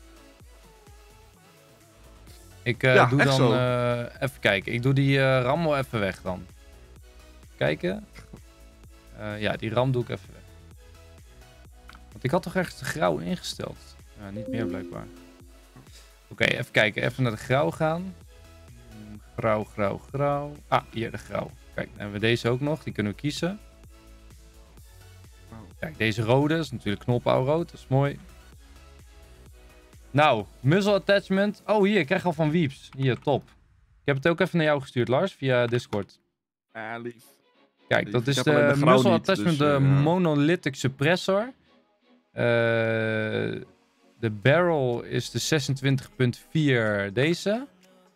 Ik uh, ja, doe dan zo. Uh, even kijken. Ik doe die uh, ram wel even weg dan. Kijken. Uh, ja, die ram doe ik even weg. Want ik had toch echt grauw ingesteld. Ja, niet meer blijkbaar. Oké, okay, even kijken. Even naar de grauw gaan. Grauw, grauw, grauw. Ah, hier de grauw. Kijk, dan hebben we deze ook nog. Die kunnen we kiezen. Kijk, deze rode is natuurlijk knolpauwrood. Dat is mooi. Nou, muzzle attachment. Oh, hier, ik krijg al van Wieps. Hier, top. Ik heb het ook even naar jou gestuurd, Lars, via Discord. Ja, lief. Kijk, lief. dat is Ik de, heb alleen de grauw muzzle niet, attachment, dus, de uh, ja. monolithic suppressor. Uh, de barrel is de zesentwintig punt vier, deze.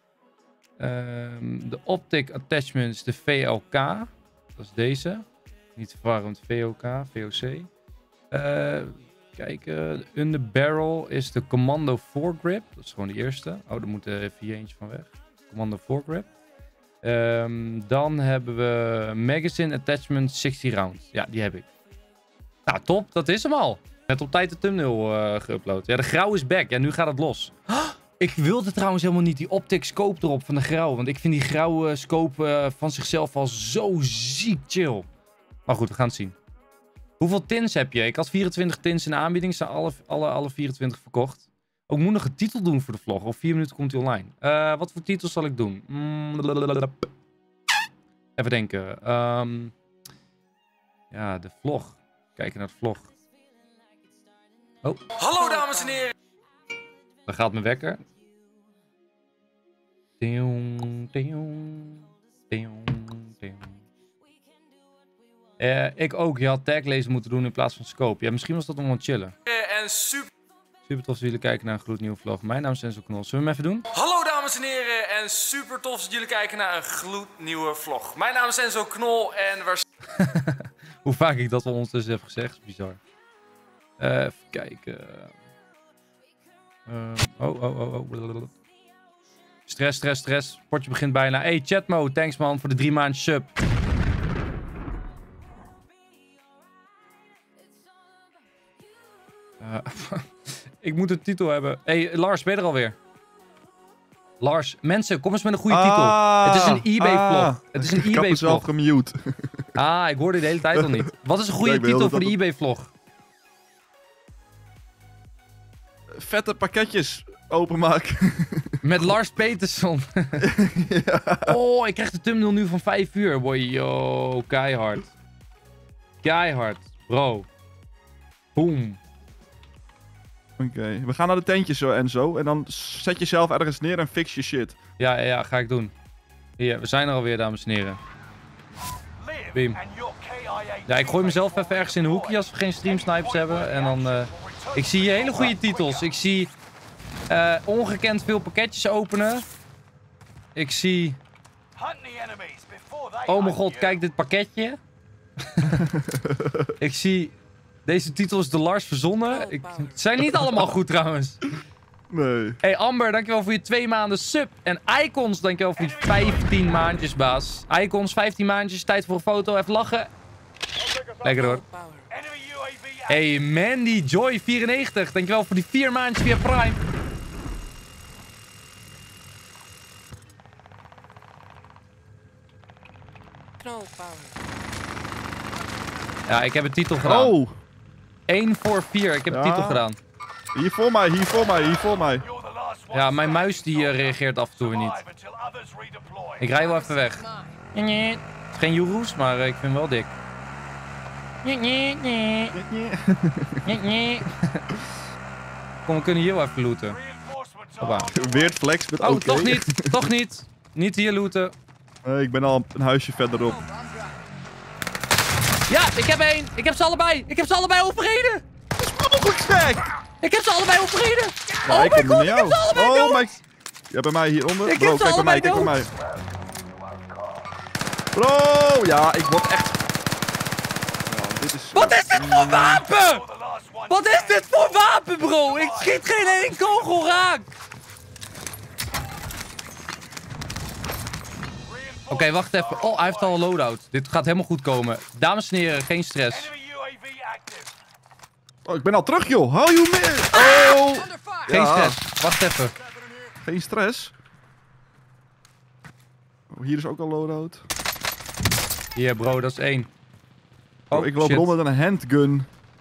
Um, de optic attachment is de V L K. Dat is deze. Niet te verwarren met V O K, V O C. Uh, kijk, uh, de underbarrel is de Commando foregrip. Dat is gewoon de eerste. Oh, daar moet er even hier eentje van weg. Commando foregrip. Um, dan hebben we magazine attachment zestig rounds. Ja, die heb ik. Nou, top. Dat is hem al. Net op tijd de thumbnail uh, geüpload. Ja, de grauw is back. Ja, nu gaat het los. Ik wilde trouwens helemaal niet die optic scope erop van de grauw. Want ik vind die grauwe scope uh, van zichzelf al zo ziek chill. Maar goed, we gaan het zien. Hoeveel tins heb je? Ik had vierentwintig tins in de aanbieding. Zijn alle, alle, alle vierentwintig verkocht. Ook moet nog een titel doen voor de vlog. Over vier minuten komt hij online. Uh, wat voor titels zal ik doen? Mm, even denken. Um, ja, de vlog. Kijken naar de vlog. Oh. Hallo dames en heren. Dan gaat mijn wekker. Deong, deong, deong, deong. Uh, ik ook. Je had tag lezen moeten doen in plaats van scope. Ja, misschien was dat nog wel chillen. En super... Super tof dat jullie kijken naar een gloednieuwe vlog. Mijn naam is Enzo Knol. Zullen we hem even doen? Hallo dames en heren. En super tof dat jullie kijken naar een gloednieuwe vlog. Mijn naam is Enzo Knol. En waar... Hoe vaak ik dat wel ondertussen heb gezegd. Is bizar. Uh, even kijken. Uh, oh, oh, oh, oh. Blablabla. Stress, stress, stress. Potje begint bijna. Hey, Chatmo. Thanks man voor de drie maanden sub. Uh, ik moet een titel hebben. Hey, Lars, ben je er alweer? Lars, mensen, kom eens met een goede titel. Ah, Het is een eBay-vlog. ah, Het is een ik heb eBay-vlog. mezelf gemute. Ah, ik hoorde de hele tijd al niet. Wat is een goede Nee, ik titel wilde voor de dat eBay-vlog? Vette pakketjes openmaken. Met Lars Peterson. Ja. Oh, ik krijg de thumbnail nu van vijf uur. Boy, yo, keihard. Keihard, bro. Boom. Oké, okay. We gaan naar de tentjes zo en zo. En dan zet jezelf ergens neer en fix je shit. Ja, ja, ga ik doen. Hier, we zijn er alweer, dames en heren. Beam. Ja, ik gooi mezelf even ergens in een hoekje als we geen streamsnipes hebben. En dan... Uh, ik zie hier hele goede titels. Ik zie uh, ongekend veel pakketjes openen. Ik zie... Oh mijn god, kijk dit pakketje. Ik zie... Deze titel is de Lars verzonnen. Ik... Het zijn niet allemaal goed trouwens. Nee. Hey Amber, dankjewel voor je twee maanden sub. En Icons, dankjewel voor die vijftien maandjes, baas. Icons, vijftien maandjes, tijd voor een foto. Even lachen. Lekker hoor. Hey Mandy Joy vierennegentig, dankjewel voor die vier maandjes via Prime. Ja, ik heb een titel gedaan. Oh! één voor vier, ik heb Ja. een titel gedaan. Hier voor mij, hier voor mij, hier voor mij. You're the last one. Ja, mijn muis die uh, reageert af en toe weer niet. Survive until others redeploy. Ik rij wel even weg. Geen Joeroes, maar uh, ik vind hem wel dik. Kom, we kunnen hier wel even looten. Reinforcements Hoppa. are Weird flex met Oh, oké. toch niet. Toch niet. Niet hier looten. Nee, ik ben al een huisje verderop. Ja, ik heb één. Ik heb ze allebei. Ik heb ze allebei overreden. Mogelijk gek! Ik heb ze allebei overreden. Ja, Oh ik mijn kom god, naar ik heb jou. ze allebei Oh dood. my... Ja, bij mij hieronder. Ik Bro, heb ze kijk bij mij, allebei kijk bij mij. Bro, ja, ik word echt... Ja, dit is... Wat is dit voor wapen? the last one. Wat is dit voor wapen, bro? Ik schiet geen één kogel raak. Oké, wacht even. Oh, hij heeft al een loadout. Dit gaat helemaal goed komen. Dames en heren, geen stress. Enemy U A V active. Oh, ik ben al terug, joh. Hou je mee? Oh! Under fire. Geen Ja. stress. Wacht even. Geen stress. Oh, hier is ook al loadout. Hier, bro, dat is één. Oh, Oh, ik loop shit. rond met een handgun.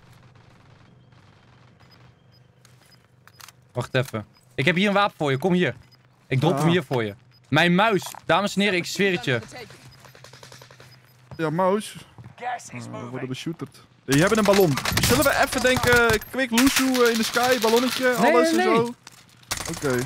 Wacht even. Ik heb hier een wapen voor je. Kom hier. Ik drop Ah. hem hier voor je. Mijn muis. Dames en heren, ik zweer het je. Ja, mouse. Gas is Oh, we worden moving. beshooterd. Die hebben een ballon. Zullen we even denken, quick loesoe eh, in de sky, ballonnetje, Nee, alles nee, en nee. zo? Oké.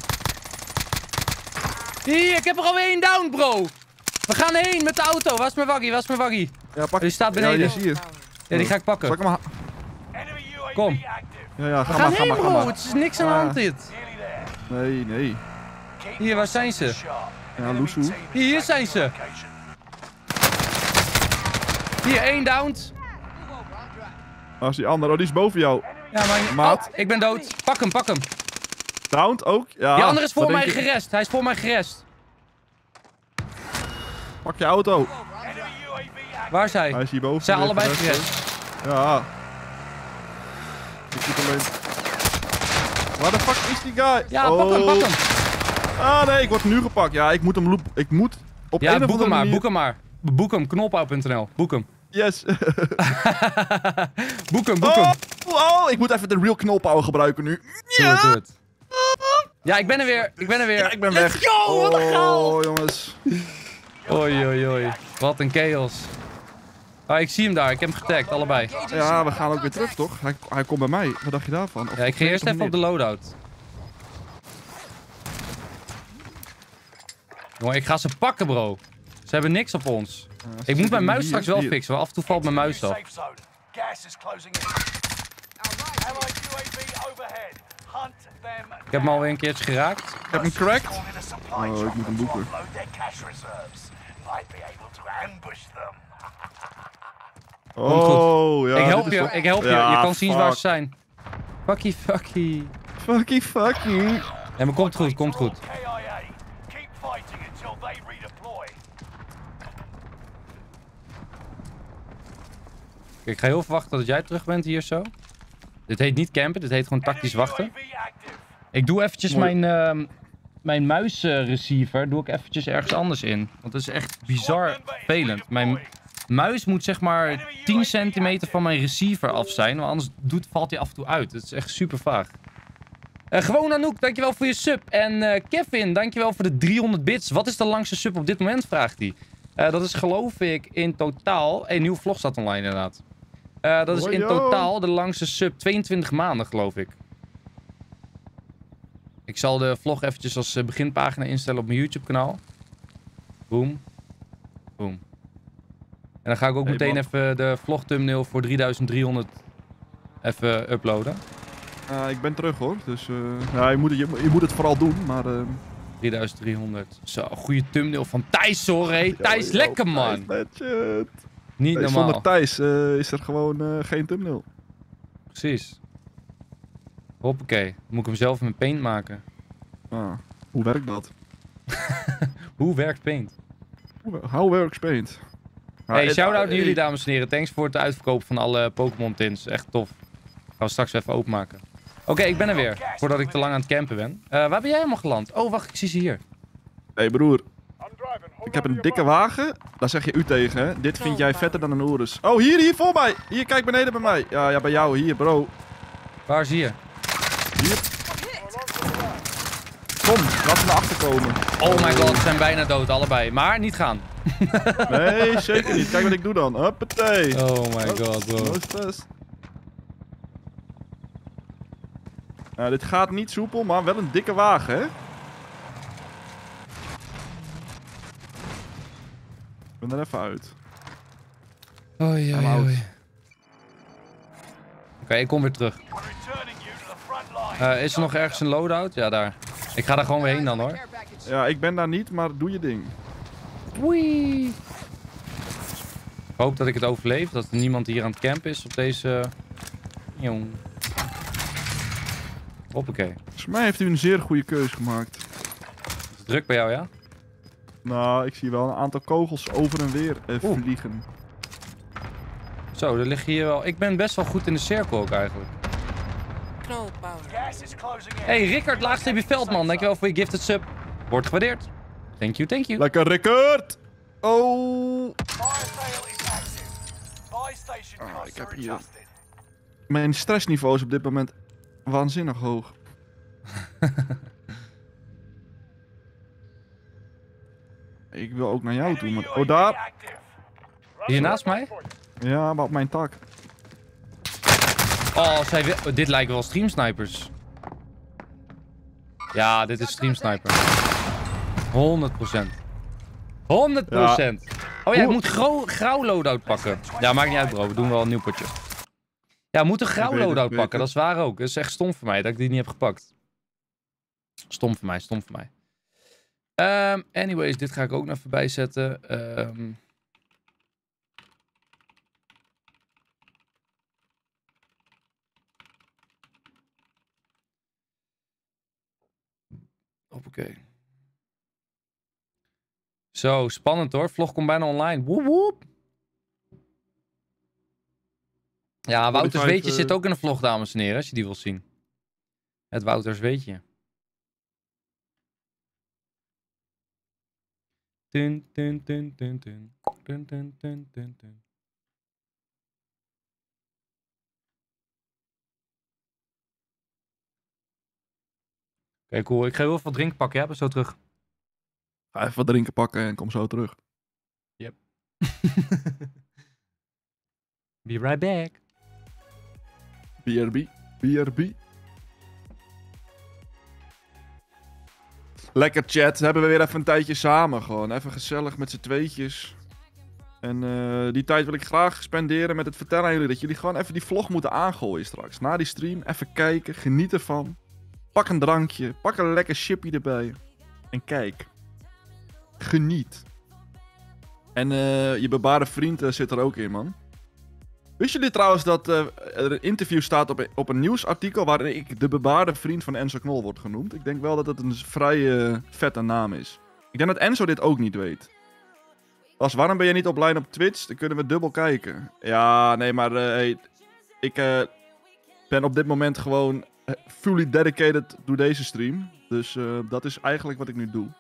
Hier, ik heb er alweer één down, bro. We gaan heen met de auto. Waar is mijn waggie? Waar is mijn waggie? Ja, pak. Die staat Ja, beneden. die zie je. Ja, die ga ik Zal pakken. ik hem ha- Enemy U A V Kom. active. Ja, ja, ga We maar, gaan ga heen, maar, ga bro. maar. Het is niks aan de Ah. hand, dit. Nearly there. Nee, nee. Keep Hier, waar zijn ze? sharp. Ja, Enemy loesoe. team is Hier tracking zijn ze. your location. Hier, één downed. Als die andere, oh, die is boven jou. Ja, maar... Maat. Oh, ik ben dood. Pak hem, pak hem. Downed ook? Ja. Die andere is voor wat mij denk je? gerest. Hij is voor mij gerest. Pak je auto. Enemy U A V active. Waar is hij? Hij is hierboven. Ze zijn weer allebei gerest. gerest. Ja. Ik zit alleen. Waar de fuck is die guy? Ja, pak hem, pak hem. Ah nee, ik word nu gepakt. Ja, ik moet hem loop. Ik moet op Ja, een of boek andere hem maar, manier... boek hem maar. Boek hem, knolpauw punt n l. Boek hem. Yes. Boek hem, boek Oh, hem. oh, ik moet even de real knolpower gebruiken nu. Doe het, doe het. Ja, ik ben er weer. Ik ben er weer. Ja, ik ben Let's weg. go, wat een chaos. Oh, jongens. Oei, oei, oei. Wat een chaos. Oh, ik zie hem daar. Ik heb hem getagd, allebei. Ja, we gaan ook weer terug, toch? Hij, hij komt bij mij. Wat dacht je daarvan? Of Ja, ik ga eerst even op de loadout. Jongen, ik ga ze pakken, bro. Ze hebben niks op ons. Ik moet mijn muis straks wel fixen, want af en toe valt mijn muis af. Safe zone. Gas is closing in. Allied U A V overhead. Hunt them Ik heb hem alweer een keertje geraakt. Ik heb hem cracked. down. In a supply Oh, ik drop moet hem to boeken. offload their cash reserves. Might be able to ambush them. Komt goed. Oh, ja. ik help dit is je, wel- ik help je. Ja, Je kan zien waar fuck. ze zijn. Fucky, fucky. Fucky, fucky. Ja, maar komt goed, komt goed. K I A. Keep fighting until they redeploy. Ik ga heel verwachten dat jij terug bent hier zo. Dit heet niet campen, dit heet gewoon tactisch wachten. Enemy U A V active. Ik doe eventjes Mooi. mijn, ehm mijn muisreceiver doe ik eventjes ergens anders in. Want dat is echt bizar vervelend. Mijn muis moet zeg maar tien centimeter van mijn receiver af zijn. Want anders doet, valt hij af en toe uit. Het is echt super vaag. Eh, gewoon Anouk, dankjewel voor je sub. En eh, Kevin, dankjewel voor de driehonderd bits. Wat is de langste sub op dit moment, vraagt hij. Eh, dat is geloof ik in totaal... Een nieuwe vlog staat online inderdaad. Eh, dat is in Hoi, yo. totaal de langste sub tweeëntwintig maanden, geloof ik. Ik zal de vlog eventjes als eh, beginpagina instellen op mijn YouTube kanaal. Boom. Boom. En dan ga ik ook Hey, meteen man. even de vlog thumbnail voor drieduizend driehonderd even uploaden. Ja, ik ben terug hoor. Dus eh, ja, je, moet het, je, je moet het vooral doen. Maar. eh, drieduizend driehonderd. Zo, goede thumbnail van Thijs hoor, hé. Thijs, yo, lekker Thijs, man. legend. Niet Nee, normaal. zonder Thijs eh, is er gewoon eh, geen thumbnail. Precies. Hoppakee. Dan moet ik hem zelf met Paint maken. Ah, hoe werkt dat? Hoe werkt Paint? Hoe- How works paint? Ja, Hey, het- shout-out naar eh, jullie dames en heren. Thanks voor het uitverkopen van alle Pokémon tins. Echt tof. Gaan we straks even openmaken. Oké, ik ben er weer. Voordat ik te lang aan het campen ben. Eh, waar ben jij helemaal geland? Oh, wacht, ik zie ze hier. Hey broer. I'm driving Ik heb een dikke wagen. Daar zeg je u tegen, hè. Dit vind jij vetter dan een Urus. Oh, hier, hier, voor mij. Hier, kijk beneden bij mij. Ja, ja, bij jou. Hier, bro. Waar zie je? Hier. Kom, laten we naar achter komen. Oh my god, ze zijn bijna dood, allebei. Maar niet gaan. Nee, zeker niet. Kijk wat ik doe dan. Huppatee. Oh my god, bro. No stress. Nou, dit gaat niet soepel, maar wel een dikke wagen, hè? Ik ben er even uit. Oei, oei, oud. oei. Oké, ik kom weer terug. Returning you to the front line. Uh, is er nog ergens een loadout? Ja, daar. Ik ga daar gewoon weer heen dan, hoor. Care package. Ja, ik ben daar niet, maar doe je ding. Wee. Ik hoop dat ik het overleef. Dat er niemand hier aan het campen is op deze... Jong. Hoppakee. Volgens mij heeft u een zeer goede keuze gemaakt. Is het druk bij jou, ja? Nou, ik zie wel een aantal kogels over en weer eh, Oeh. vliegen. Zo, er liggen hier wel... Ik ben best wel goed in de cirkel ook eigenlijk. Knolpowder. Gas is closing in. Hey, Rickard, laagstreepje Veldman. Dankjewel voor je gifted sub. Wordt gewaardeerd. Thank you, thank you. Lekker record! Oh! Fire sale is active. Buy station Ah, costs ik heb are hier- adjusted. Mijn stressniveau is op dit moment waanzinnig hoog. Ik wil ook naar jou toe, Enemy maar... U A V Oh, daar! active. Hier naast mij? Ja, maar op mijn tak. Oh, zij wi- dit lijken wel streamsnipers. Ja, dit is streamsniper. honderd procent. honderd procent. Oh ja, ik Oeh. moet grauw, grauw loadout pakken. Ja, maakt niet uit, bro. We doen wel een nieuw potje. Ja, we moeten grauw Ik weet het, loadout ik pakken. weet Dat is waar ook. Dat is echt stom voor mij dat ik die niet heb gepakt. Stom voor mij, stom voor mij. Ehm, anyways, dit ga ik ook nog even bijzetten. Ehm Hoppakee. Zo, spannend hoor. Vlog komt bijna online. Woep woep. Ja, Wouters vijf, Weetje uh... zit ook in de vlog, dames en heren, als je die wil zien. Het Wouters Weetje. Tun, tun, tun, tun, tun. Tun, tun, tun, tun, tun. Oké, cool. Ik ga heel veel drinken pakken, ja? Ben zo terug. Ga even wat drinken pakken en kom zo terug. Be right back. B R B. B R B. Lekker chat. Hebben we weer even een tijdje samen gewoon. Even gezellig met z'n tweetjes. En eh, die tijd wil ik graag spenderen met het vertellen aan jullie dat jullie gewoon even die vlog moeten aangooien straks. Na die stream, even kijken, geniet ervan. Pak een drankje, pak een lekker chipje erbij. En kijk. Geniet. En eh, je bebaarde vriend eh, zit er ook in, man. Wist jullie trouwens dat eh, er een interview staat op een, op een nieuwsartikel waarin ik de bebaarde vriend van Enzo Knol wordt genoemd? Ik denk wel dat het een vrij eh, vette naam is. Ik denk dat Enzo dit ook niet weet. Als waarom ben je niet online op Twitch? Dan kunnen we dubbel kijken. Ja, nee, maar uh, hey, ik uh, ben op dit moment gewoon fully dedicated door deze stream. Dus uh, dat is eigenlijk wat ik nu doe.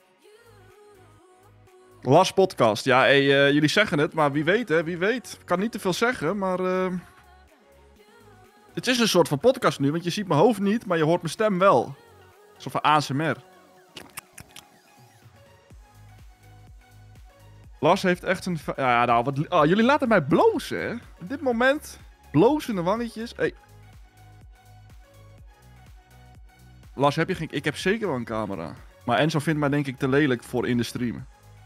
Last podcast. Ja, hey, uh, jullie zeggen het, maar wie weet, hè, wie weet. Ik kan niet te veel zeggen, maar... Uh, het is een soort van podcast nu, want je ziet mijn hoofd niet, maar je hoort mijn stem wel. Een soort van A S M R. Lars heeft echt een... Ja, nou, wat... Oh, jullie laten mij blozen, hè? Op dit moment, blozende wangetjes. Hey. Lars, heb je geen... Ik heb zeker wel een camera. Maar Enzo vindt mij denk ik te lelijk voor in de stream.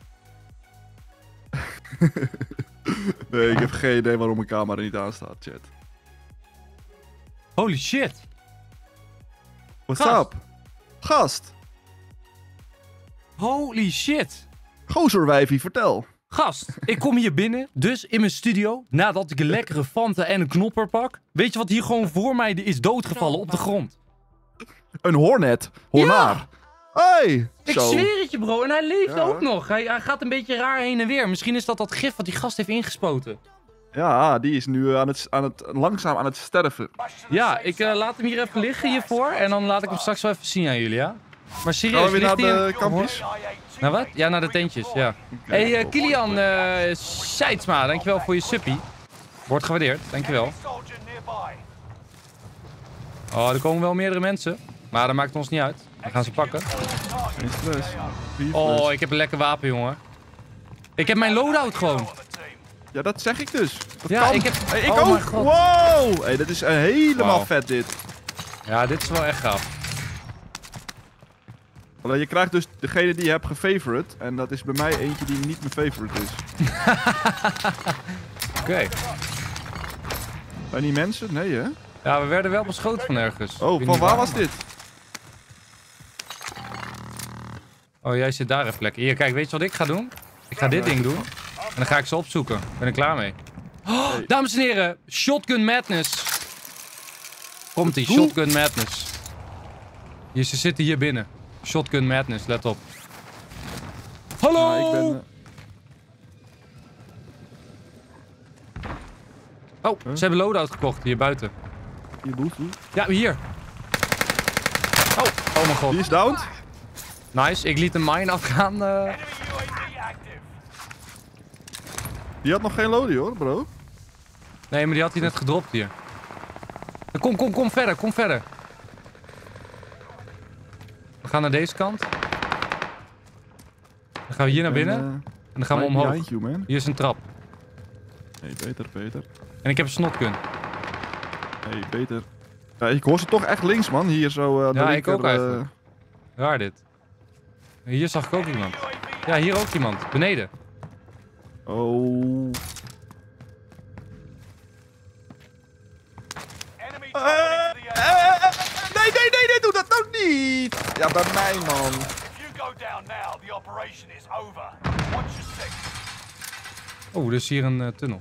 Nee, ik heb geen idee waarom mijn camera niet aanstaat, chat. Holy shit. What's Gast. up? Gast. Holy shit. Gozerwijfie, vertel. Gast, ik kom hier binnen, dus in mijn studio, nadat ik een lekkere Fanta en een knopper pak. Weet je wat hier gewoon voor mij is doodgevallen op de grond? Een Hornet. Hoor Ja. maar. Hey. Ik Zo. zweer het je, bro. En hij leeft Ja. ook nog. Hij, hij gaat een beetje raar heen en weer. Misschien is dat dat gif wat die gast heeft ingespoten. Ja, die is nu aan het, aan het, langzaam aan het sterven. Ja, ik uh, laat hem hier even liggen hiervoor. En dan laat ik hem straks wel even zien aan jullie, ja? Maar Gaan serieus, we weer naar ligt hier... de kampjes? Naar wat? Ja, naar de tentjes, ja. Hey, uh, Kilian uh, Seidsma, dankjewel voor je suppie. Wordt gewaardeerd, dankjewel. Soldier nearby. Oh, er komen wel meerdere mensen. Maar dat maakt ons niet uit. We gaan ze pakken. Geen stress. Vier Oh, fles. ik heb een lekker wapen, jongen. Ik heb mijn loadout gewoon. Ja, dat zeg ik dus. Dat Ja, kan. ik heb... Hey, ik oh ook. mijn god. Wow! Hey, dit is uh, helemaal Wauw. vet dit. Ja, dit is wel echt gaaf. Alleen je krijgt dus degene die je hebt gefavorite. En dat is bij mij eentje die niet mijn favorite is. Oké. Okay. Zijn die mensen? Nee hè? Ja, we werden wel beschoten van ergens. Ik Oh, weet van niet waar was dit? Oh, jij zit daar even lekker. Hier, kijk, weet je wat ik ga doen? Ik ga dit ding doen. En dan ga ik ze opzoeken. Ben ik klaar mee. Oh, Hey. dames en heren, Shotgun Madness. Komt-ie, Hoe? Shotgun Madness. Hier, ze zitten hier binnen. Shotgun Madness, let op. Hallo! Ja, ik ben... uh, Oh, ze hebben loadout gekocht hier buiten. hier, boef, boef. Ja, hier. Oh, oh mijn god. Die is down. Nice, ik liet een mine afgaan. eh. Enemy U A V active. Die had nog geen lodi hoor, bro. Nee, maar die had hij net gedropt hier. Kom, kom, kom verder, kom verder. We gaan naar deze kant. Dan gaan we hier naar binnen. En dan gaan we omhoog. Behind you, man. Hier is een trap. Hey, beter, beter. En ik heb een snotgun. Hey, beter. Ja, ik hoor ze toch echt links, man. Hier zo uh, aan de Ja, ik linker, ook eh, eigenlijk. Raar dit. Hier zag ik ook iemand. Ja, hier ook iemand. Beneden. Oh. Enemy Eh, dropping into the eh, area. eh, eh, nee, nee, nee, nee, doe dat ook niet. Ja, bij mij, man. If you go down now, the operation is over. Watch your six. Oh, er is hier een uh, tunnel.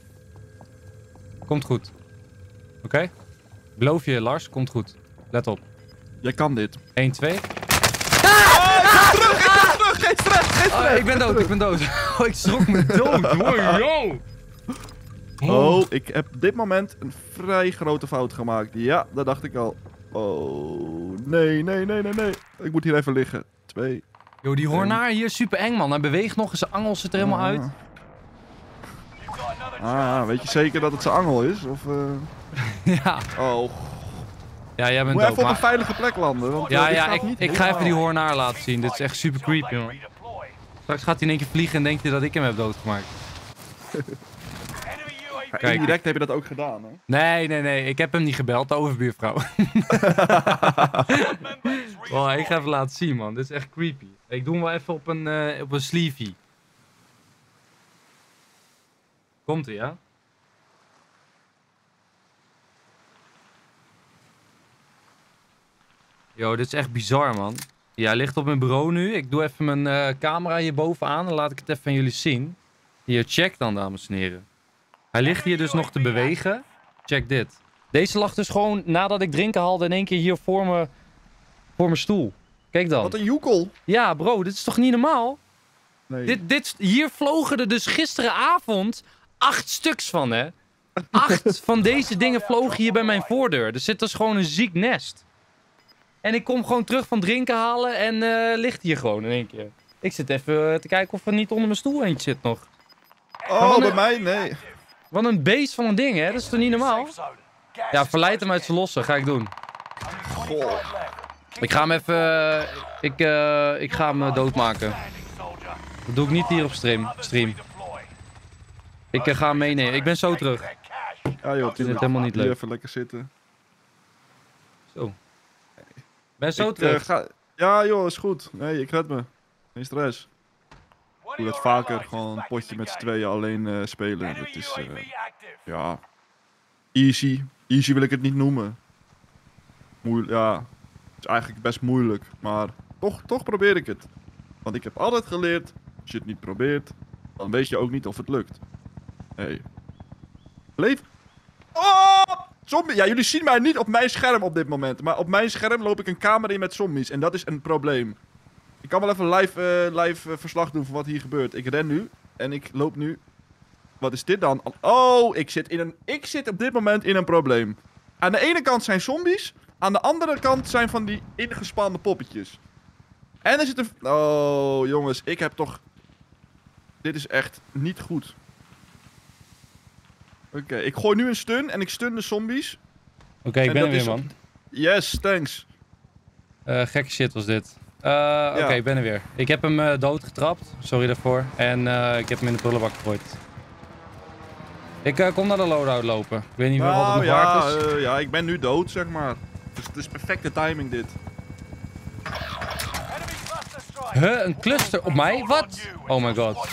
Komt goed. Oké? Okay? Beloof je, Lars? Komt goed. Let op. Jij kan dit. één, twee. Terug, geen stress, geen stress. Oh, ik ben dood, ik ben dood. Oh, ik schrok me dood. Wow, yo. Oh, ik heb op dit moment een vrij grote fout gemaakt. Ja, dat dacht ik al. Oh, nee, nee, nee, nee, nee. Ik moet hier even liggen. Twee. Yo, die hornaar hier is super eng, man. Hij beweegt nog en zijn angel zit er helemaal uit. You've got another Ah, weet je zeker dat het zijn angel is? Of, uh... Ja. Oh, Ja, jij bent moet dood, even op een maar... veilige plek landen. Want, Ja, uh, dit ja, gaat ik, niet ik ga even die helemaal. hornaar laten zien. Dit is echt super creepy, man. redeploy. Straks gaat hij in één keer vliegen en denkt hij dat ik hem heb doodgemaakt. Enemy U A V. Ja, Kijk. indirect heb je dat ook gedaan, hè? Nee, nee, nee. Ik heb hem niet gebeld, de overbuurvrouw. Oh, ik ga even laten zien, man. Dit is echt creepy. Ik doe hem wel even op een, uh, op een sleevey. Komt ie, ja? Yo, dit is echt bizar, man. Ja, hij ligt op mijn bureau nu. Ik doe even mijn uh, camera hier bovenaan en laat ik het even aan jullie zien. Hier, check dan, dames en heren. Hij ligt hier dus nog te bewegen. Check dit. Deze lag dus gewoon nadat ik drinken haalde in één keer hier voor me, voor mijn stoel. Kijk dan. Wat een joekel. Ja, bro, dit is toch niet normaal? Nee. Dit, dit, hier vlogen er dus gisteravond acht stuks van, hè? Acht van deze dingen vlogen hier bij mijn voordeur. Er zit dus gewoon een ziek nest. En ik kom gewoon terug van drinken halen en uh, ligt hier gewoon in één keer. Ik zit even uh, te kijken of er niet onder mijn stoel eentje zit nog. Oh, Wat bij een- mij? Nee. Wat een beest van een ding, hè? Dat is toch niet normaal? Ja, verleid hem uit zijn lossen. Ga ik doen. Goh. Ik ga hem even... uh, ik, uh, ik ga hem uh, doodmaken. Dat doe ik niet hier op stream. stream. Ik uh, ga hem meenemen. Ik ben zo terug. Ja joh, vind het helemaal niet Hier leuk. even lekker zitten. Zo. Ben zo Ik, eh, terug. ga... Ja joh, is goed. Nee, ik red me. Geen stress. Ik doe dat vaker, gewoon een potje met z'n tweeën alleen uh, spelen. Dat is, uh, ja... Easy. Easy wil ik het niet noemen. Moeilijk, ja. Het is eigenlijk best moeilijk, maar toch, toch probeer ik het. Want ik heb altijd geleerd, als je het niet probeert, dan weet je ook niet of het lukt. Hé. Hey. Leef... Oh! Zombie. Ja, jullie zien mij niet op mijn scherm op dit moment. Maar op mijn scherm loop ik een kamer in met zombies. En dat is een probleem. Ik kan wel even live, uh, live uh, verslag doen van wat hier gebeurt. Ik ren nu. En ik loop nu... Wat is dit dan? Oh, ik zit, in een, ik zit op dit moment in een probleem. Aan de ene kant zijn zombies. Aan de andere kant zijn van die ingespannen poppetjes. En er zit een... Oh, jongens, ik heb toch... Dit is echt niet goed. Oké, okay, ik gooi nu een stun en ik stun de zombies. Oké, okay, ik ben er weer, is... man. Yes, thanks. Uh, gekke shit was dit. Uh, Oké, okay, ja. ik ben er weer. Ik heb hem uh, doodgetrapt. Sorry daarvoor. En uh, ik heb hem in de prullenbak gegooid. Ik uh, kom naar de loadout lopen. Ik weet niet nou, wat het nog ja, waard is. Uh, ja, ik ben nu dood, zeg maar. Dus het is perfecte timing, dit. Huh, een cluster op mij? Wat? Oh my god.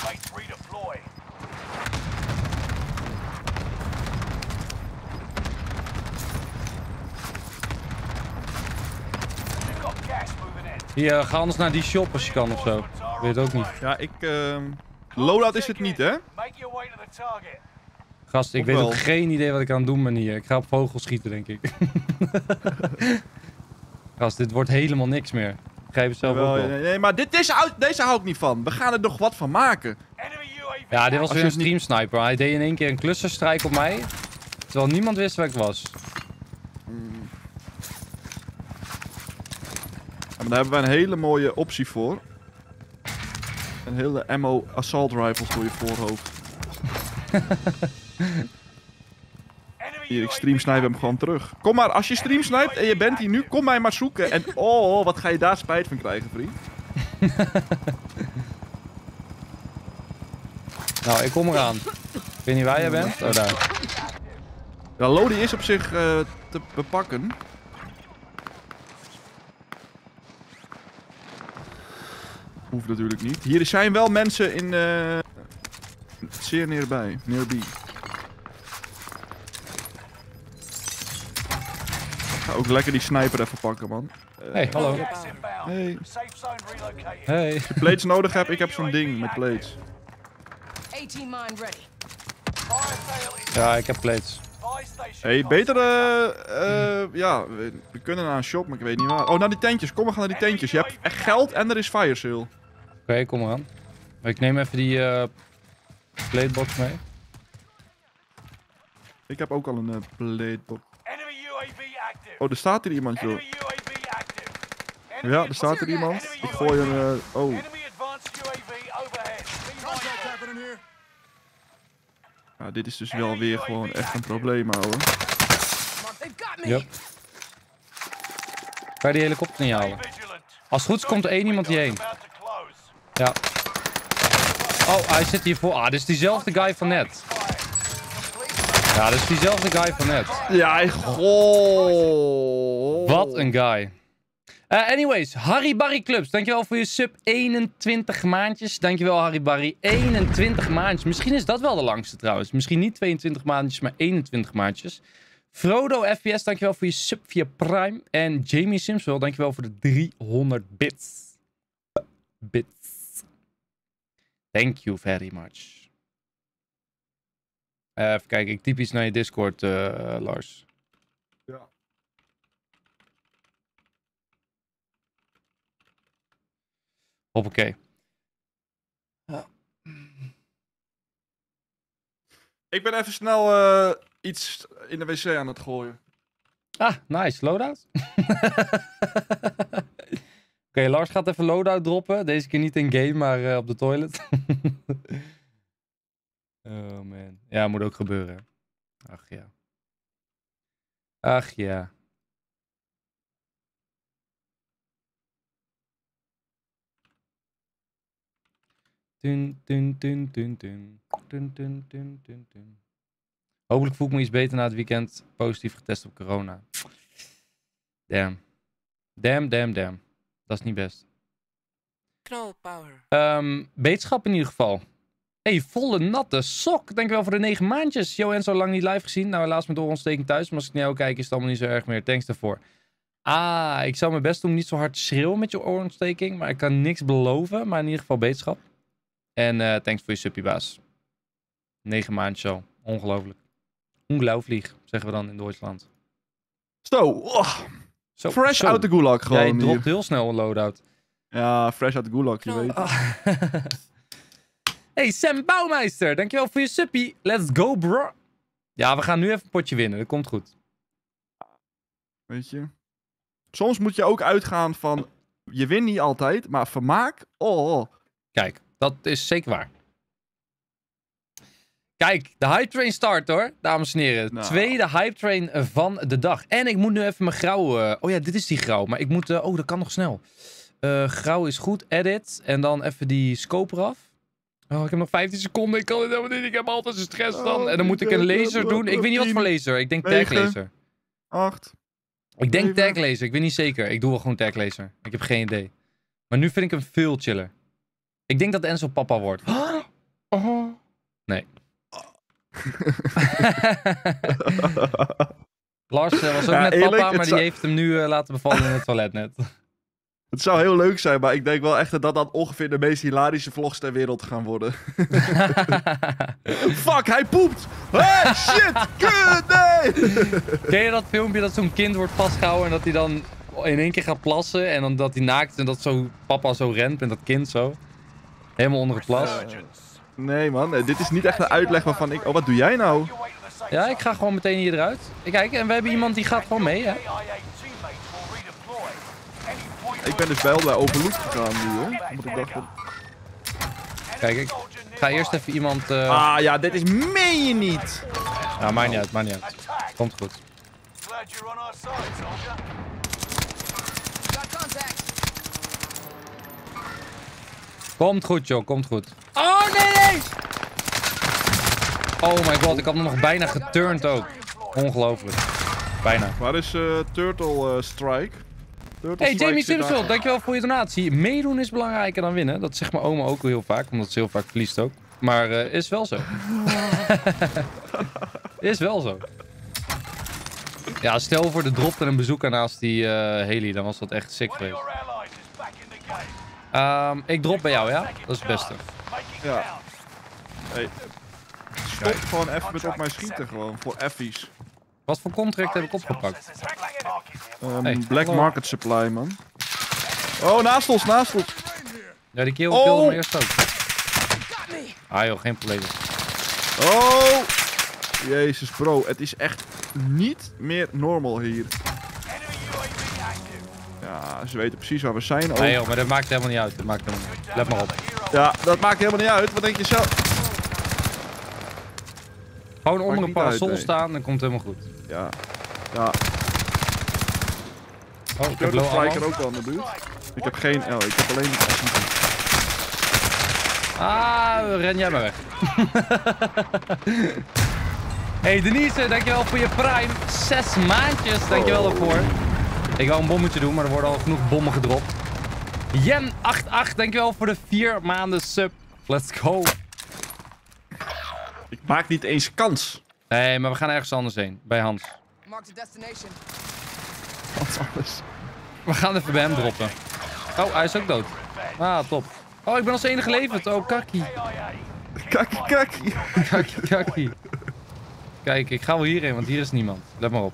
Hier, uh, ga anders naar die shop als je kan ofzo. Ik weet het ook niet. Ja, ik... Uh... Loadout is het niet, hè? Gast, ik of weet wel. ook geen idee wat ik aan het doen ben hier. Ik ga op vogels schieten, denk ik. Gast, dit wordt helemaal niks meer. Ik geef het zelf Jawel, ook wel. Nee, nee, maar dit, deze, deze hou ik niet van. We gaan er nog wat van maken. Ja, dit was weer een stream sniper. Hij deed in één keer een clusterstrike op mij. Terwijl niemand wist waar ik was. Hmm. Ja, maar daar hebben wij een hele mooie optie voor. Een hele ammo assault rifles door je voorhoofd. Hier, ik stream snipe hem gewoon terug. Kom maar, als je stream snipet en je bent hier nu, kom mij maar zoeken. En oh, wat ga je daar spijt van krijgen, vriend. Nou, ik kom eraan. Ik weet niet waar jij bent. Oh, daar. Ja, Lodi is op zich uh, te bepakken. Hoeft natuurlijk niet. Hier zijn wel mensen in... Uh, zeer neerbij. Nearby. Ik ga ook lekker die sniper even pakken, man. Uh, hey, hallo. Hey. Hey. Als je plates nodig hebt, ik heb zo'n ding met plates. Ja, ik heb plates. Hey, beter... Uh, uh, ja, we, we kunnen naar een shop, maar ik weet niet waar. Oh, naar die tentjes. Kom, we gaan naar die tentjes. Je hebt echt geld en er is fire sale. Oké, okay, kom eraan. Ik neem even die uh, platebox mee. Ik heb ook al een uh, platebox. Oh, er staat hier iemand, joh. Ja, er staat er iemand. Ik gooi een... Uh, oh. Ja, dit is dus wel weer gewoon echt een probleem, ouwe. Yep. Kan je die helikopter niet halen? Als het goed is, komt er één iemand hierheen. Ja. Oh, hij zit hier voor. Ah, dit is diezelfde guy van net. Ja, dit is diezelfde guy van net. Ja, goh. Wat een guy. Uh, anyways, Harry Barry Clubs, dankjewel voor je sub eenentwintig maandjes. Dankjewel Harry Barry, eenentwintig maandjes. Misschien is dat wel de langste trouwens. Misschien niet tweeëntwintig maandjes, maar eenentwintig maandjes. Frodo F P S, dankjewel voor je sub via Prime. En Jamie Simpson, dankjewel voor de driehonderd bits. Bits. Thank you very much. Uh, even kijken, ik typ iets naar je Discord, uh, Lars. Ja. Hoppakee. Ja. Ik ben even snel uh, iets in de wc aan het gooien. Ah, nice. Loadout? Oké, okay, Lars gaat even loadout droppen. Deze keer niet in game, maar uh, op de toilet. Oh man. Ja, moet ook gebeuren. Ach ja. Ach ja. Dun, dun, dun, dun, dun. Dun, dun, dun, dun, dun. Hopelijk voel ik me iets beter na het weekend. Positief getest op corona. Damn. Damn, damn, damn. Dat is niet best. Knolpower. Um, beterschap in ieder geval. Hey, volle natte sok. Dankjewel voor de negen maandjes. Yo, en zo lang niet live gezien. Nou, helaas met oorontsteking thuis. Maar als ik naar jou kijk, is het allemaal niet zo erg meer. Thanks daarvoor. Ah, ik zou mijn best doen niet zo hard schreeuwen met je oorontsteking. Maar ik kan niks beloven. Maar in ieder geval beterschap. En uh, thanks voor je suppie, baas. Negen maandjes zo. Ongelooflijk. Ongelooflijk, zeggen we dan in Duitsland. Zo. Oh. Zo fresh zo. out de gulag gewoon. Jij dropt hier. heel snel een loadout. Ja, fresh out de gulag, je weet. Oh. Hey, Sam Bouwmeister. Dankjewel voor je suppie. Let's go, bro. Ja, we gaan nu even een potje winnen. Dat komt goed. Weet je. Soms moet je ook uitgaan van... je wint niet altijd, maar vermaak, oh. Kijk, dat is zeker waar. Kijk, de hype train start hoor, dames en heren. Nou. Tweede hype train van de dag. En ik moet nu even mijn grauw... Uh... Oh ja, dit is die grauw. Maar ik moet... Uh... Oh, dat kan nog snel. Uh, grauw is goed. Edit. En dan even die scope eraf. Oh, ik heb nog vijftien seconden. Ik kan het helemaal niet. Ik heb altijd een stress dan. En dan moet ik een laser doen. Ik weet niet wat voor laser. Ik denk tag laser. acht. Ik denk tag laser. Ik weet niet zeker. Ik doe wel gewoon tag laser. Ik heb geen idee. Maar nu vind ik hem veel chiller. Ik denk dat Enzo papa wordt. Oh. Nee. Lars uh, was ook Ja, net eerlijk, papa, maar die zou... heeft hem nu uh, laten bevallen in het toilet net. Het zou heel leuk zijn, maar ik denk wel echt dat dat ongeveer de meest hilarische vlogs ter wereld gaan worden. Fuck, hij poept! Hey, shit! Kut, nee! Ken je dat filmpje dat zo'n kind wordt vastgehouden en dat hij dan in één keer gaat plassen en dan dat hij naakt en dat zo papa zo rent en dat kind zo? Helemaal onder het plas. Uh, nee man, nee, dit is niet echt een uitleg waarvan ik... Oh, wat doe jij nou? Ja, ik ga gewoon meteen hier eruit. Kijk, en we hebben iemand die gaat gewoon mee, hè? Ik ben dus wel bij Overlook gegaan nu, hoor. Moet ik dachten. Kijk, ik ga eerst even iemand... Uh... Ah ja, dit is... Meen je niet! Ja, maakt niet uit, maakt niet uit. Komt goed. Komt goed, joh, komt goed. Oh, nee, nee! Oh my god, ik had hem nog bijna geturnd ook. Ongelooflijk. Bijna. Waar is uh, Turtle uh, Strike? Turtle Hey, Strike Jamie zit Simpson, daar... dankjewel voor je donatie. Meedoen is belangrijker dan winnen. Dat zegt mijn oma ook heel vaak, omdat ze heel vaak verliest ook. Maar uh, is wel zo. Is wel zo. Ja, stel voor de drop en een bezoeker naast die uh, heli, dan was dat echt sick geweest. Um, ik drop bij jou, ja? Dat is het beste. Ja. Hey. Stop gewoon even met op mij schieten, gewoon. Voor effies. Wat voor contract heb ik opgepakt? Um, Hey, Black hallo. Market Supply, man. Oh, naast ons, naast ons. Ja, die kerel Oh. kilde me eerst ook. Ah joh, geen probleem. Oh! Jezus, bro. Het is echt niet meer normal hier. Ja, ze weten precies waar we zijn. Oh. Nee joh, maar dat maakt helemaal niet uit. Dat maakt helemaal niet uit. Let maar op. Ja, dat maakt helemaal niet uit. Wat denk je zelf? Gewoon onder een niet uit, parasol nee. staan, dan komt het helemaal goed. Ja. Ja. Oh, ik heb Turtle low Striker ammo. ook wel in de buurt. Ik heb geen L, ik heb alleen S M G. Ah, ren jij maar weg. Hey Denise, dankjewel voor je prime. Zes maandjes, dankjewel daarvoor. Ik wou een bommetje doen, maar er worden al genoeg bommen gedropt. Jen achtentachtig, dankjewel voor de vier maanden sub. Let's go. Ik maak niet eens kans. Nee, maar we gaan ergens anders heen. Bij Hans. Mark the destination. Wat anders. We gaan even bij hem droppen. Oh, hij is ook dood. Ah, top. Oh, ik ben als enige levend. Oh, kakkie. Kakkie, kakkie. Kakkie, kakkie. Kijk, ik ga wel hierheen, want hier is niemand. Let maar op.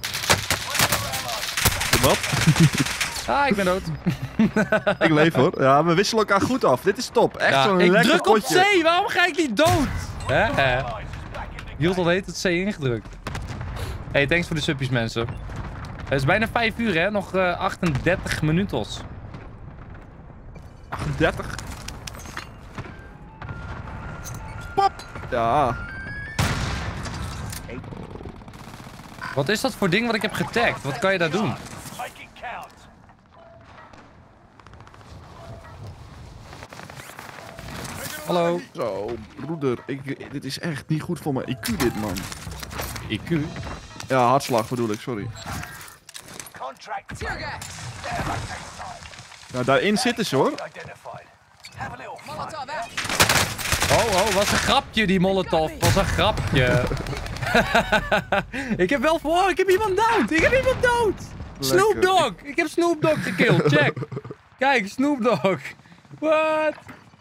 Wat? Ah, ik ben dood. Ik leef hoor. Ja, we wisselen elkaar goed af. Dit is top. Echt Ja, zo'n ik lekker druk potje. op C. Waarom ga ik niet dood? Hè? Hè? Hield al heet het C ingedrukt. Hey, thanks voor de subjes, mensen. Het is bijna vijf uur, hè? Nog uh, achtendertig minutos. achtendertig. Pop. Ja. Wat is dat voor ding wat ik heb getagd? Wat kan je daar doen? Make it count. Hallo. Zo, broeder. Ik, dit is echt niet goed voor mijn I Q dit, man. I Q? Ja, hartslag bedoel ik, sorry. Contract Tear gas. Nou, daarin zitten ze hoor. identified. Have a little fun. Molotov out. Oh, oh, was een grapje die Molotov. Was een grapje. Ik heb wel voor... Oh, ik heb iemand dood. Ik heb iemand dood. Snoop Dogg. Ik heb Snoop Dogg gekillt. Check. Kijk, Snoop Dogg. What?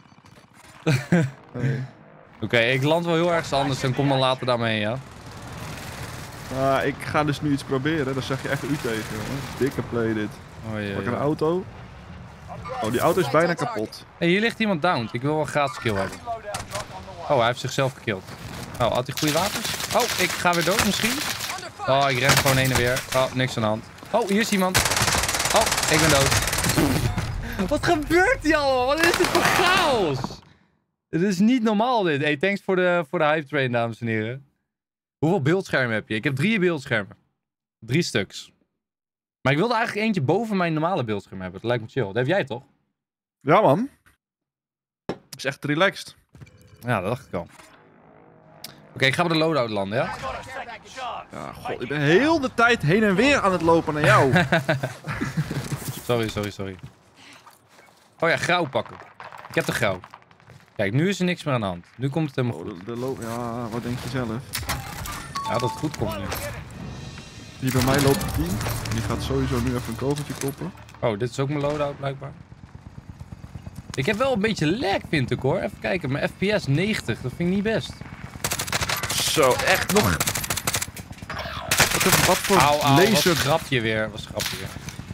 Nee. Oké, okay, ik land wel heel ergens anders en kom dan later daarmee, ja. Nou, ik ga dus nu iets proberen. Dan zeg je echt u tegen, jongen. Dikke play dit. Oh, jee, Pak een jee. auto. Oh, die auto is bijna kapot. Hey, hier ligt iemand down. Ik wil wel een gratis kill hebben. Oh, hij heeft zichzelf gekillt. Oh, had hij goede wapens? Oh, ik ga weer dood misschien. Under fire. Oh, ik ren gewoon heen en weer. Oh, niks aan de hand. Oh, hier is iemand. Oh, ik ben dood. Wat gebeurt hier allemaal? Wat is dit voor chaos? Het is niet normaal dit. Hey, thanks voor de, voor de hype train, dames en heren. Hoeveel beeldschermen heb je? Ik heb drie beeldschermen. Drie stuks. Maar ik wilde eigenlijk eentje boven mijn normale beeldscherm hebben. Dat lijkt me chill. Dat heb jij toch? Ja, man. Het is echt relaxed. Ja, dat dacht ik al. Oké, okay, ik ga bij de loadout landen, ja? Got a second chance. Ja, god, ik ben heel de tijd heen en weer aan het lopen naar jou. sorry, sorry, sorry. Oh ja, grauw pakken. Ik heb de grauw. Kijk, nu is er niks meer aan de hand. Nu komt het helemaal Oh, goed. de, de loop, ja, wat denk je zelf? Ja, dat het goed komt nu. Die bij mij loopt tien. Die gaat sowieso nu even een kogeltje koppen. Oh, dit is ook mijn loadout blijkbaar. Ik heb wel een beetje lag, vind ik hoor. Even kijken, mijn F P S negentig, dat vind ik niet best. Zo, echt nog... Wat, een- wat voor Auw, auw, was laser... een grapje weer, was een grapje weer.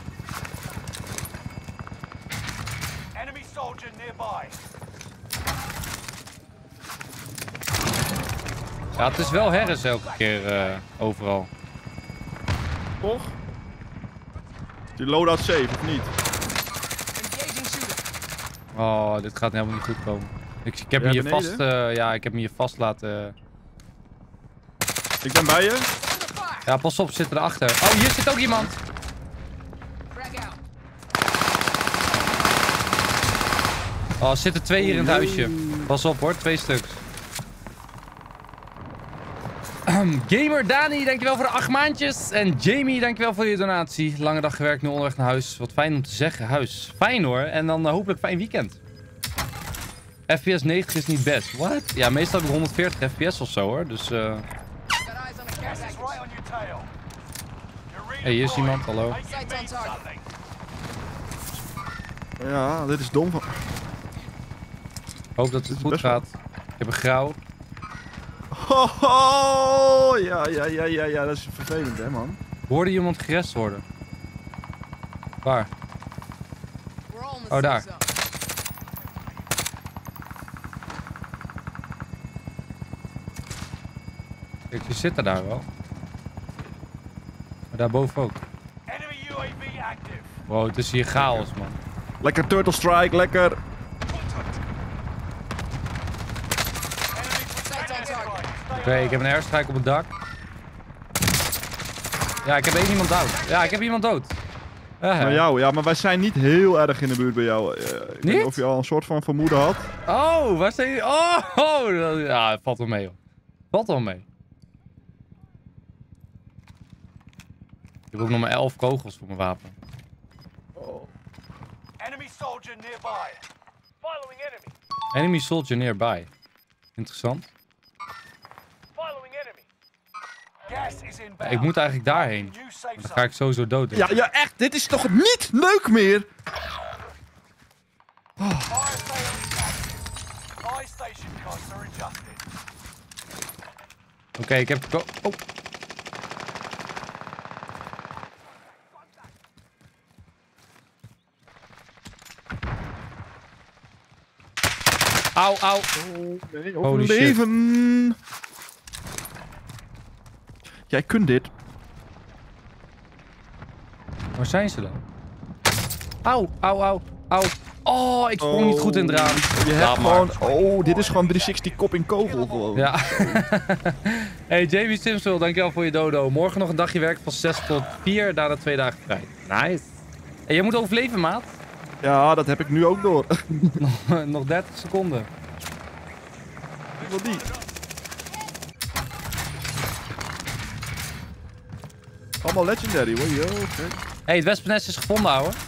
Enemy soldier nearby. Ja, het is wel herres elke keer uh, overal. Toch? Die loadout safe, of niet? Engaging shooter. Oh, dit gaat helemaal niet goed komen. Ik, ik heb Ja, me hier beneden? vast, uh, ja, ik heb me hier vast laten... Ik ben bij je. Under fire. Ja, pas op, zitten erachter. Oh, hier zit ook iemand. Frag out. Oh, er zitten twee hier in het huisje. Pas op hoor, twee stuks. Gamer Dani, dankjewel voor de acht maandjes. En Jamie, dankjewel voor je donatie. Lange dag gewerkt, nu onderweg naar huis. Wat fijn om te zeggen, huis. Fijn hoor. En dan uh, hopelijk fijn weekend. F P S negentig is niet best. What? Ja, meestal heb ik honderdveertig F P S of zo hoor. Dus uh... Got eyes on a care Gas is package. right on your tail. You're Hey, hier is redeploying. iemand, hallo. Make it Sights on mean target. something. Ja, dit is dom van... hoop dat Dit het is goed best wel- gaat. Ik heb een grauw. Ho, ho, ja, ja, ja, ja, ja, dat is vervelend hè man. Hoorde je iemand gerest worden? Waar? We're all in the Oh, daar. safe zone. Kijk, ze zitten daar wel. Maar daarboven ook. Enemy U A V active. Wow, het is hier chaos man. Lekker Turtle Strike, lekker. Enemy Sights on target. Stay Oké, ik heb een airstrike op het dak. Ja, ik heb één iemand dood. Ja, ik heb iemand dood. Uh Naar jou, ja, maar wij zijn niet heel erg in de buurt bij jou. Eh, ik weet Niet? niet of je al een soort van vermoeden had. Oh, waar zijn jullie? Oh, oh, dat- ja, het valt wel mee hoor. Valt wel mee. Ik heb ook nog maar elf kogels voor mijn wapen. Enemy soldier nearby. Following enemy. Enemy soldier nearby. Interessant. Following enemy. Gas is inbound. Ja, ik moet eigenlijk daarheen. New safe Dan ga zone. ik sowieso dood. denk Ja, ik. ja, echt, dit is toch niet leuk meer? Fire station active. Fire station costs are adjusted. Oké, ik heb... ko- Oh. Auw, auw. Nee, Holy overleven. Jij kunt dit. Waar zijn ze dan? Auw, auw, auw, auw. Oh, ik sprong niet goed in het raam. Je hebt Laat maar. gewoon... Oh, dit is gewoon driehonderdzestig kop in kogel gewoon. Ja. Hey, Jamie Simswell, dankjewel voor je dodo. Morgen nog een dagje werk van zes tot vier, daarna twee dagen vrij. Nice. Hey, jij moet overleven, maat. Ja, dat heb ik nu ook door. Nog dertig seconden. Ik wil die. Allemaal legendary hoor, yo. Kijk. Hey, het wespennest is gevonden, ouwe. I've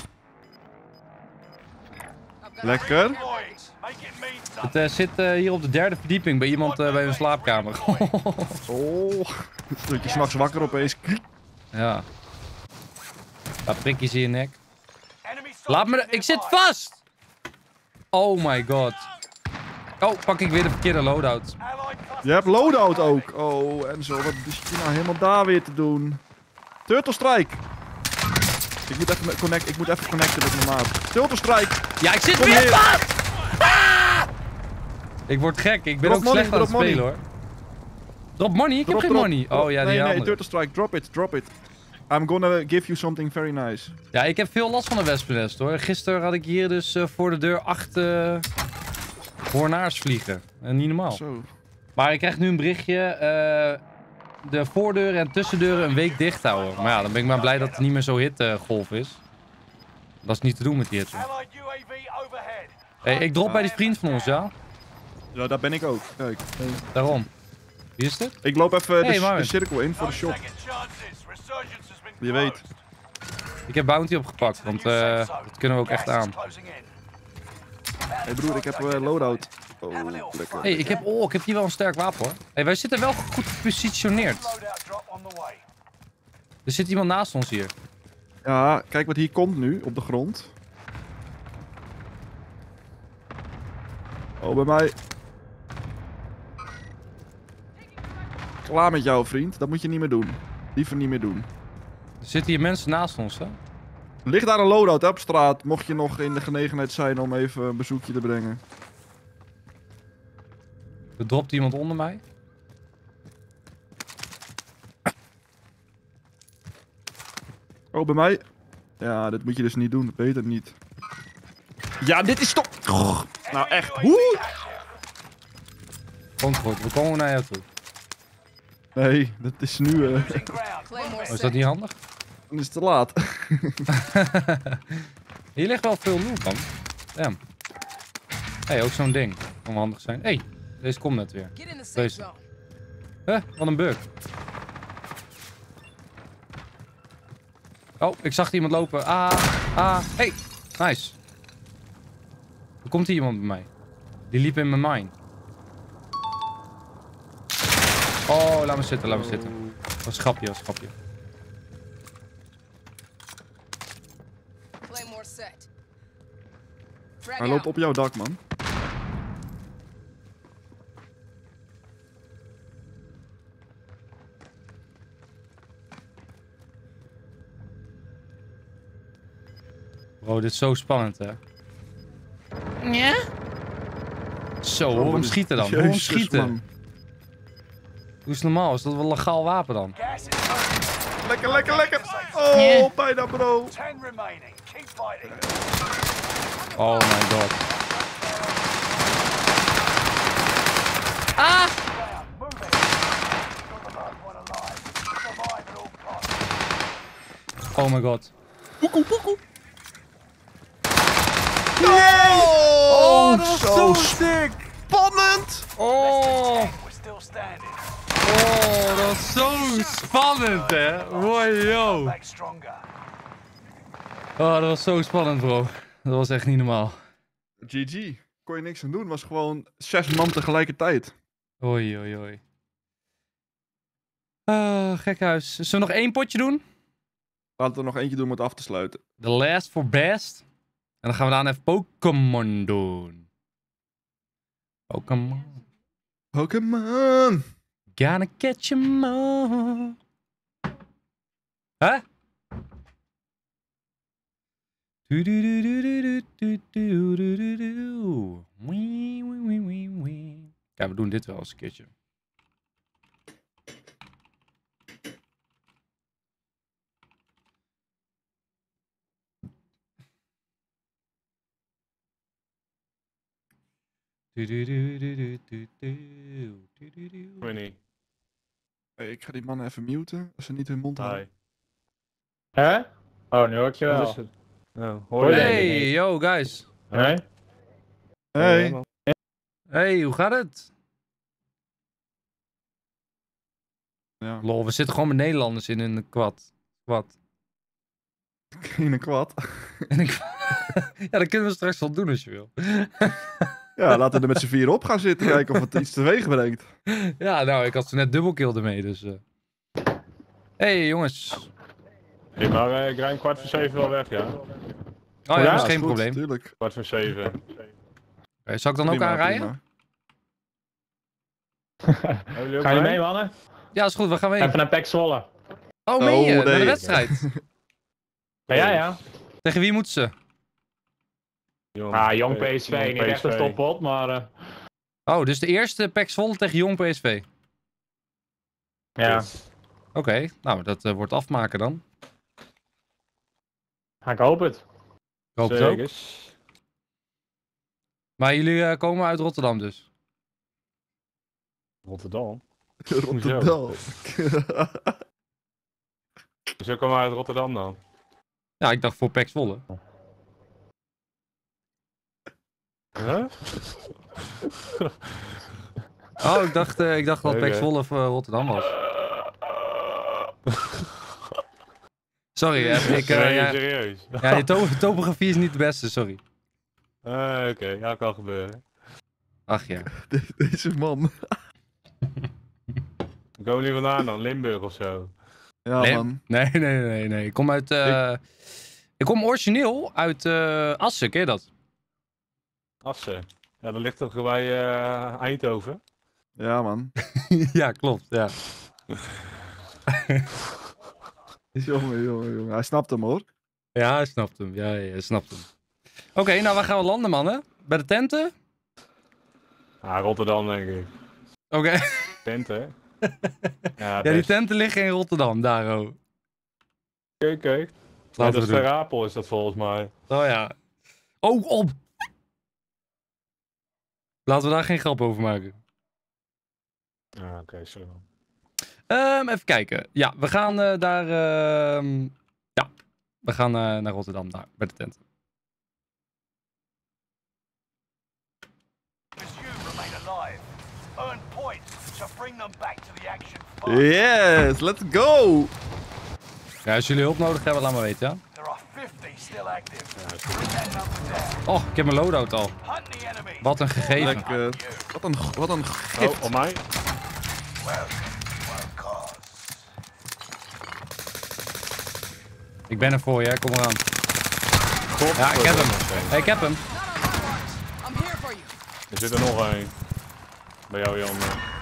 got Lekker. Deployed. Make it mean Het something. eh, zit eh, hier op de derde verdieping bij iemand eh, bij hun slaapkamer. Oh. Dat je s'nachts wakker opeens. Ja. Daar prikjes in je nek. Enemy Laat me... soldier de- Ik zit nearby. vast! Oh my god. Oh, pak ik weer de verkeerde loadout. Allied cluster Je hebt loadout strike ook. Oh, en zo. Wat is je nou helemaal daar weer te doen? Turtle Strike. Ik moet even met connect. Ik moet even connecten met mijn maat. Turtle Strike. Ja, ik zit Kom weer hier. vast! Ah! Ik word gek. Ik ben Drop ook money, slecht aan het drop money. spelen hoor. Drop money? Ik Drop, heb geen drop. money. Drop. Oh ja, die Nee, nee, andere. Turtle Strike. Drop it. Drop it. I'm gonna give you something very nice. Ja, ik heb veel last van de wespennest hoor. Gisteren had ik hier dus uh, voor de deur acht uh, hoornaars vliegen. Uh, niet normaal. Zo. Maar ik krijg nu een berichtje. Uh, de voordeuren en tussendeuren een week dicht houden. Maar ja, dan ben ik maar blij dat het niet meer zo hittegolf uh, is. Dat is niet te doen met die hitte. Allied U A V overhead. Hey, ik drop bij die vriend van ons, ja? Ja, daar ben ik ook. Kijk. Daarom. Wie is dit? Ik loop even Hey, de, Marvin. de cirkel in voor de shop. Second chances. Resurgence has been Je weet. closed. Ik heb bounty opgepakt, want uh, dat kunnen we ook echt aan. Closing in. Hé hey broer, ik heb uh, loadout. Oh, lekker. Hey, ik heb, oh, ik heb hier wel een sterk wapen hoor. Hey, wij zitten wel goed gepositioneerd. Loadout drop on the way. Er zit iemand naast ons hier. Ja, kijk wat hier komt nu op de grond. Oh, bij mij. Klaar met jou, vriend. Dat moet je niet meer doen. Liever niet meer doen. Er zitten hier mensen naast ons, hè? Ligt daar een loadout hè, op straat, mocht je nog in de genegenheid zijn om even een bezoekje te brengen. Er dropt iemand onder mij. Oh, bij mij? Ja, dit moet je dus niet doen. Beter niet. Ja, dit is toch... Oh, nou echt. Hoe? Komt goed, we komen naar jou toe. Nee, dat is nu... Uh, Losing ground. Claymore Oh, is dat set. niet handig? dan is het te laat. Hier ligt wel veel loot, man. Damn. Hey, ook zo'n ding. Kan wel handig zijn. Hey, deze komt net weer. Get in the safe Deze. zone. Huh, wat een bug. Oh, ik zag iemand lopen. Ah, ah. Hey, nice. Er komt hier iemand bij mij. Die liep in mijn mine. Oh, laat me zitten, laat me zitten. Dat was een grapje, dat was een grapje. Claymore set. Frag Hij loopt out. op jouw dak, man. Bro, dit is zo spannend, hè? Ja? Zo, hoor hem schieten dan. Hoor hem Jezus, schieten. man. Hoe is het normaal? Is dat wel een legaal wapen dan? Gas is closing. Lekker, lekker, lekker. Oh, bijna bro. Ten remaining. Keep fighting. Oh my god. Move it. You're the last one alive. Survive at all costs. Oh my god. Poekoe, poekoe. Oh, dat was zo zo sick! spannend. Oh, We're still standing. oh, dat was zo spannend, hè? Wow, yo. Back stronger. Oh, dat was zo spannend, bro. Dat was echt niet normaal. G G. Kon je niks aan doen. Was gewoon zes man tegelijkertijd. Oei, oei, oei. Ah, gekhuis. Zullen we nog één potje doen? Laten we er nog eentje doen om het af te sluiten. The last for best. En dan gaan we daarna even Pokémon doen. Pokémon. Pokémon. Gonna catch 'em all. Huh? Wee, wee, wee, wee, wee. Ja, we doen dit wel eens een keertje. Winnie. Hey, ik ga die mannen even muten. Als ze niet hun mond houden. Hi. Hè? Oh, nu hoor ik je Wat wel. is het? Oh, hoor je Hey, yo guys. Hé? Hey. Hey, hoe gaat het? Ja, Lol, we zitten gewoon met Nederlanders in een kwad. Kwad. in een kwad. En ik... ja, dat kunnen we straks wel doen als je wil. Ja, laten we er met z'n vier op gaan zitten. Kijken of het iets teweeg brengt. Ja, nou, ik had zo net dubbelkill ermee, dus... Uh... Hey, jongens. Hey, maar uh, ik rijd kwart voor zeven wel weg, ja? Oh ja, Ja, dat is is geen goed, probleem. Tuurlijk. Kwart voor zeven. Okay, zal ik dan ook Prima, aanrijden? prima. Hebben jullie ook Gaan jullie mee? mee, mannen? Ja, is goed, we gaan mee. Even naar Pek Zwolle. Oh, meen je? Oh, Naar de nee. wedstrijd. Ja, ja, ja. Tegen wie moeten ze? Jong, Ah, jong P- P S V. jong Niet echt een P S V. toppot, maar... eh, Oh, dus de eerste P E C Zwolle tegen Jong P S V. ja. Oké, nou, dat uh, wordt afmaken dan. Ga ik hoop het. Ik hoop het ook. Zekers. Maar jullie uh, komen uit Rotterdam dus? Rotterdam. Rotterdam. Dus ik kom uit Rotterdam dan. Ja, ik dacht voor P E C Zwolle. Huh? Oh, ik dacht, uh, ik dacht dat P E C Oké. Zwolle voor Rotterdam was. Sorry, hè, ik, uh, Nee, ja, serieus. ja, je to topografie is niet de beste, sorry. Ah, Oké, okay. Ja, kan gebeuren. Ach ja. De- Deze man. We komen hier vandaan dan, Limburg of zo. Ja, Nee, man. nee, nee, nee, nee. Ik kom uit... Uh, ik... ik kom origineel uit uh, Assen, ken je dat? Assen. Ja, dat ligt toch bij uh, Eindhoven? Ja, man. Ja, klopt, ja. Jongen, jongen, jongen. Hij snapt hem, hoor. Ja, hij snapt hem. Ja, ja hij snapt hem. Oké, okay, nou waar gaan we landen, mannen? Bij de tenten? Ah, Rotterdam denk ik. Oké. Okay. Tenten, hè? Ja, Ja, die best. tenten liggen in Rotterdam, daar, oh. Oké, oké. Ja, Laten dat we is doen. Ter Apel is dat volgens mij. Oh ja. Oh, op! Laten we daar geen grap over maken. Ah, oké, okay, sorry man. Um, even kijken. Ja, we gaan uh, daar... Uh, ja, we gaan uh, naar Rotterdam, daar, bij de tenten. Earn points to bring them back to the action. Yes, let's go! Ja, als jullie hulp nodig hebben, laat maar weten, ja? There are fifty still active. Ja, is goed. Bring that number down. Oh, ik heb mijn loadout al. Hunt the enemy. Wat een gegeven. Lekker. Wat een, wat een gift. Oh, op mij? Well, well, cause. Ik ben er voor je, kom eraan. God, Ja, ik heb hem. hem. Hey, ik heb hem. I'm here for you. Er zit er nog een. Bij jou, Jan.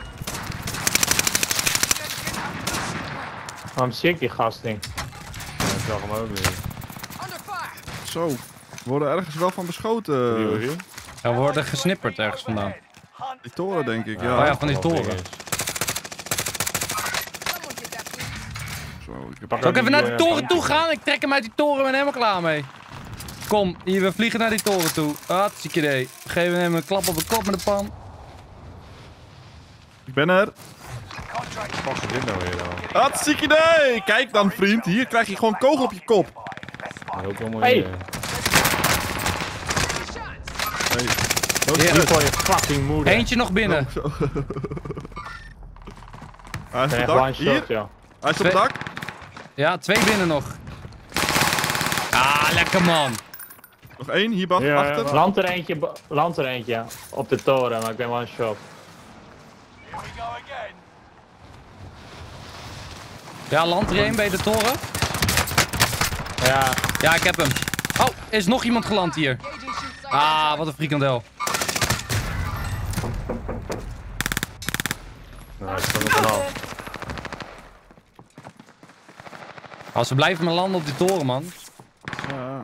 Waarom zie ik die gast niet? Ja, ik zag hem ook niet. Under fire. Zo. We worden ergens wel van Die beschoten. hier? Ja, we worden gesnipperd ergens vandaan. Hunt Die toren, denk ik, Oh ja. ja, van die toren. Someone get that please. Zo, ik heb... Pak Zal ik even naar die eh, toren van- toe gaan? Ik trek hem uit die toren en ben helemaal klaar mee. Kom, hier, we vliegen naar die toren toe. Hartstikke idee. We geven hem een klap op de kop met de pan. Ik ben er. Wat is dit nou weer dan? Hartstikke idee! Kijk dan, vriend. Hier krijg je gewoon kogel op je kop. Ook allemaal Hey. hier. Hey. Ja. Die voor je fucking moeder. Eentje nog binnen. Zo. Hij is op Echt het one dak. shot, Hier. ja. Hij is op het dak. Ja, twee binnen nog. Ah, lekker man. Nog één, hier Bas, Ja, ja, achter. maar- Land er eentje, bo- land er eentje, ja. Op de toren, maar ik ben one shot. Here we go again. Ja, land er één bij de toren. Ja, Ja, ik heb hem. Oh, er is nog iemand geland hier. Engaging shoot sight. Ah, wat een frikandel. Nou, hij staat er vanaf. Als we blijven maar landen op die toren, man. Ja.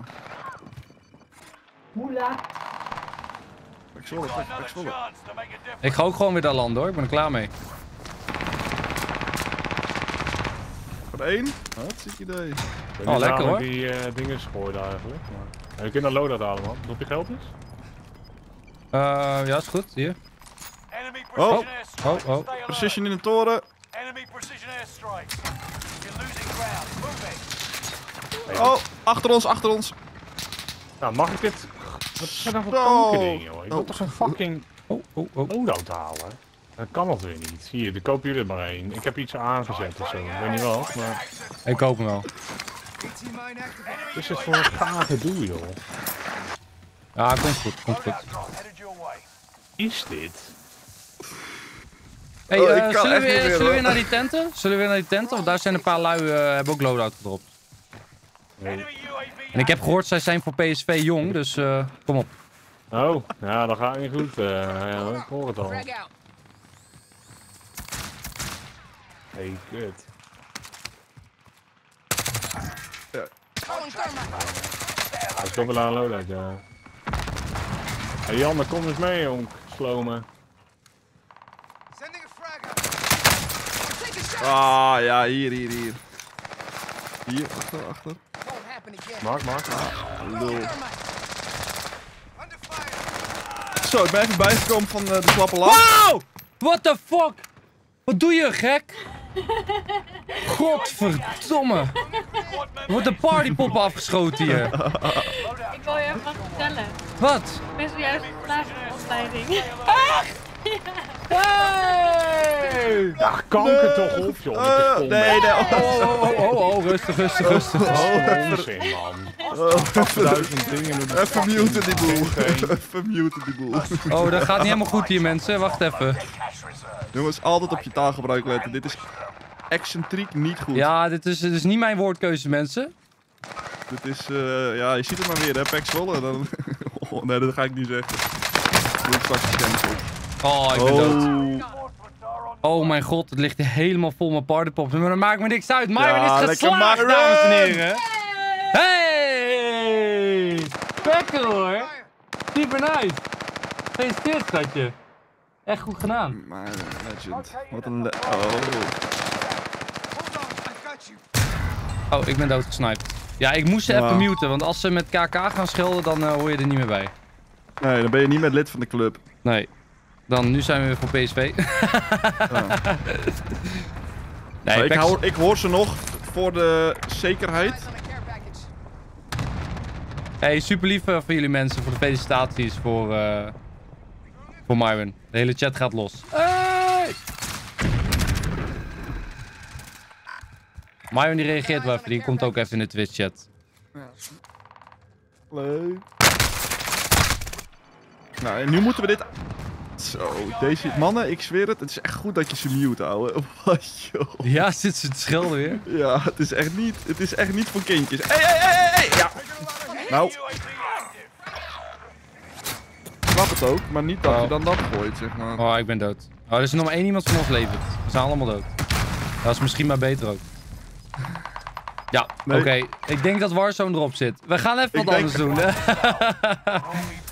Pak Zwolle, pak, pak Another Zwolle. chance to make a difference. Ik ga ook gewoon weer daar landen, hoor. Ik ben er klaar mee. Voor één. Hartstikke idee. Ik weet Oh, niet lekker, waarom hoor. ik die uh, dingen gooide eigenlijk. Maar... Ja, je kunt een loadout halen, man. Op je geld is? Uh, ja, is goed. Hier. Enemy Oh, precision airstrike. oh, oh. Stay alert. Precision in de toren. Enemy precision airstrike. You're losing ground. Move it. Oh, achter ons, achter ons. Nou, mag ik dit... Wat is dat nou voor Zo. kankerding, joh? Ik wil Oh. toch een fucking Oh, oh, oh. loadout halen? Dat kan nog weer niet. Hier, dan kopen jullie er maar één. Ik heb iets aangezet of zo. Ik weet niet wat, maar... Ik koop hem wel. Wat is dit voor een gaar gedoe, joh? Ja, komt goed, komt goed. Loadout drop headed your way. Is dit? Hey, Oh, uh, ik kan zullen, we echt weer, niet meer, zullen we hoor. weer naar die tenten? Zullen we weer naar die tenten? Want daar zijn een paar lui, uh, hebben ook loadout gedropt. Enemy U A V. En ik heb gehoord, zij zijn voor P S V jong, dus uh, kom op. Oh, ja, dat gaat niet goed. Uh, ja, ik hoor het al. Frag out. Hey, kut. Throwing thermite. Hij is toch wel aan een loadout, ja. Hey Jan, kom eens mee, jong. Slomen. Sending a frag out. Take a shot. Ah, ja, hier, hier, hier. Hier, achter, achter. Won't happen again. Mark, Mark. Lul. Zo, ik ben even bijgekomen van uh, de slappe laag. Wow! What the fuck? Wat doe je, gek? Godverdomme. Er wordt een partypop afgeschoten hier. Ik wil je even wat vertellen. Wat? Ik ben zojuist geplaatst in de opleiding. Hey! Ja, kanker toch op, joh. Uh, nee, nee. Oh, oh, oh, oh, oh, rustig, rustig, rustig. Oh, onzin, man. Duizend dingen. doen de Even fucking muten die boel. geen- Even muten die boel. Oh, dat gaat niet helemaal goed hier, mensen. Wacht even. Jongens, altijd op je taalgebruik letten. Dit is excentriek niet goed. Ja, dit is, dit is niet mijn woordkeuze, mensen. Dit is, uh, ja, je ziet het maar weer, hè, Pek Zwolle. Dan... oh, nee, dat ga ik niet zeggen. Doe ik straks cancel. Oh, ik ben dood. Oh, Oh mijn god, het ligt hier helemaal vol met partypops. Maar dat maakt me niks uit. Myron Ja, is lekker geslaagd, Myron! dames en heren. Hey! Lekker hoor. Super nice. Gefeliciteerd, schatje. Echt goed gedaan. maar legend. Wat een le oh. Oh, ik ben doodgesniped. Ja, ik moest ze even Wow. muten, want als ze met K K gaan schelden, dan uh, hoor je er niet meer bij. Nee, dan ben je niet meer lid van de club. Nee. Dan, nu zijn we weer voor P S V. Ja. Nee, Maar ik, Pex- hou, ik hoor ze nog voor de zekerheid. Eyes on a care package. Hey, super lief uh, voor jullie mensen, voor de felicitaties voor, uh, voor Myron. De hele chat gaat los. Hey! Myron die reageert wel even, die komt ook even in de Twitch chat. Leuk. Nou, en nu moeten we dit... Zo, deze mannen, ik zweer het, het is echt goed dat je ze mute, ouwe. Wat joh. Ja, zit ze te schelden weer? Ja, het is echt niet, het is echt niet voor kindjes. Hé, hé, hé, hé, ja. Nou. Ik snap het ook, maar niet dat Oh. je dan dat gooit, zeg maar. Oh, ik ben dood. Oh, er is nog maar één iemand van ons levend. We zijn allemaal dood. Dat is misschien maar beter ook. Ja, Nee. oké. Ik denk dat Warzone erop zit. We gaan even Ik wat denk- anders doen.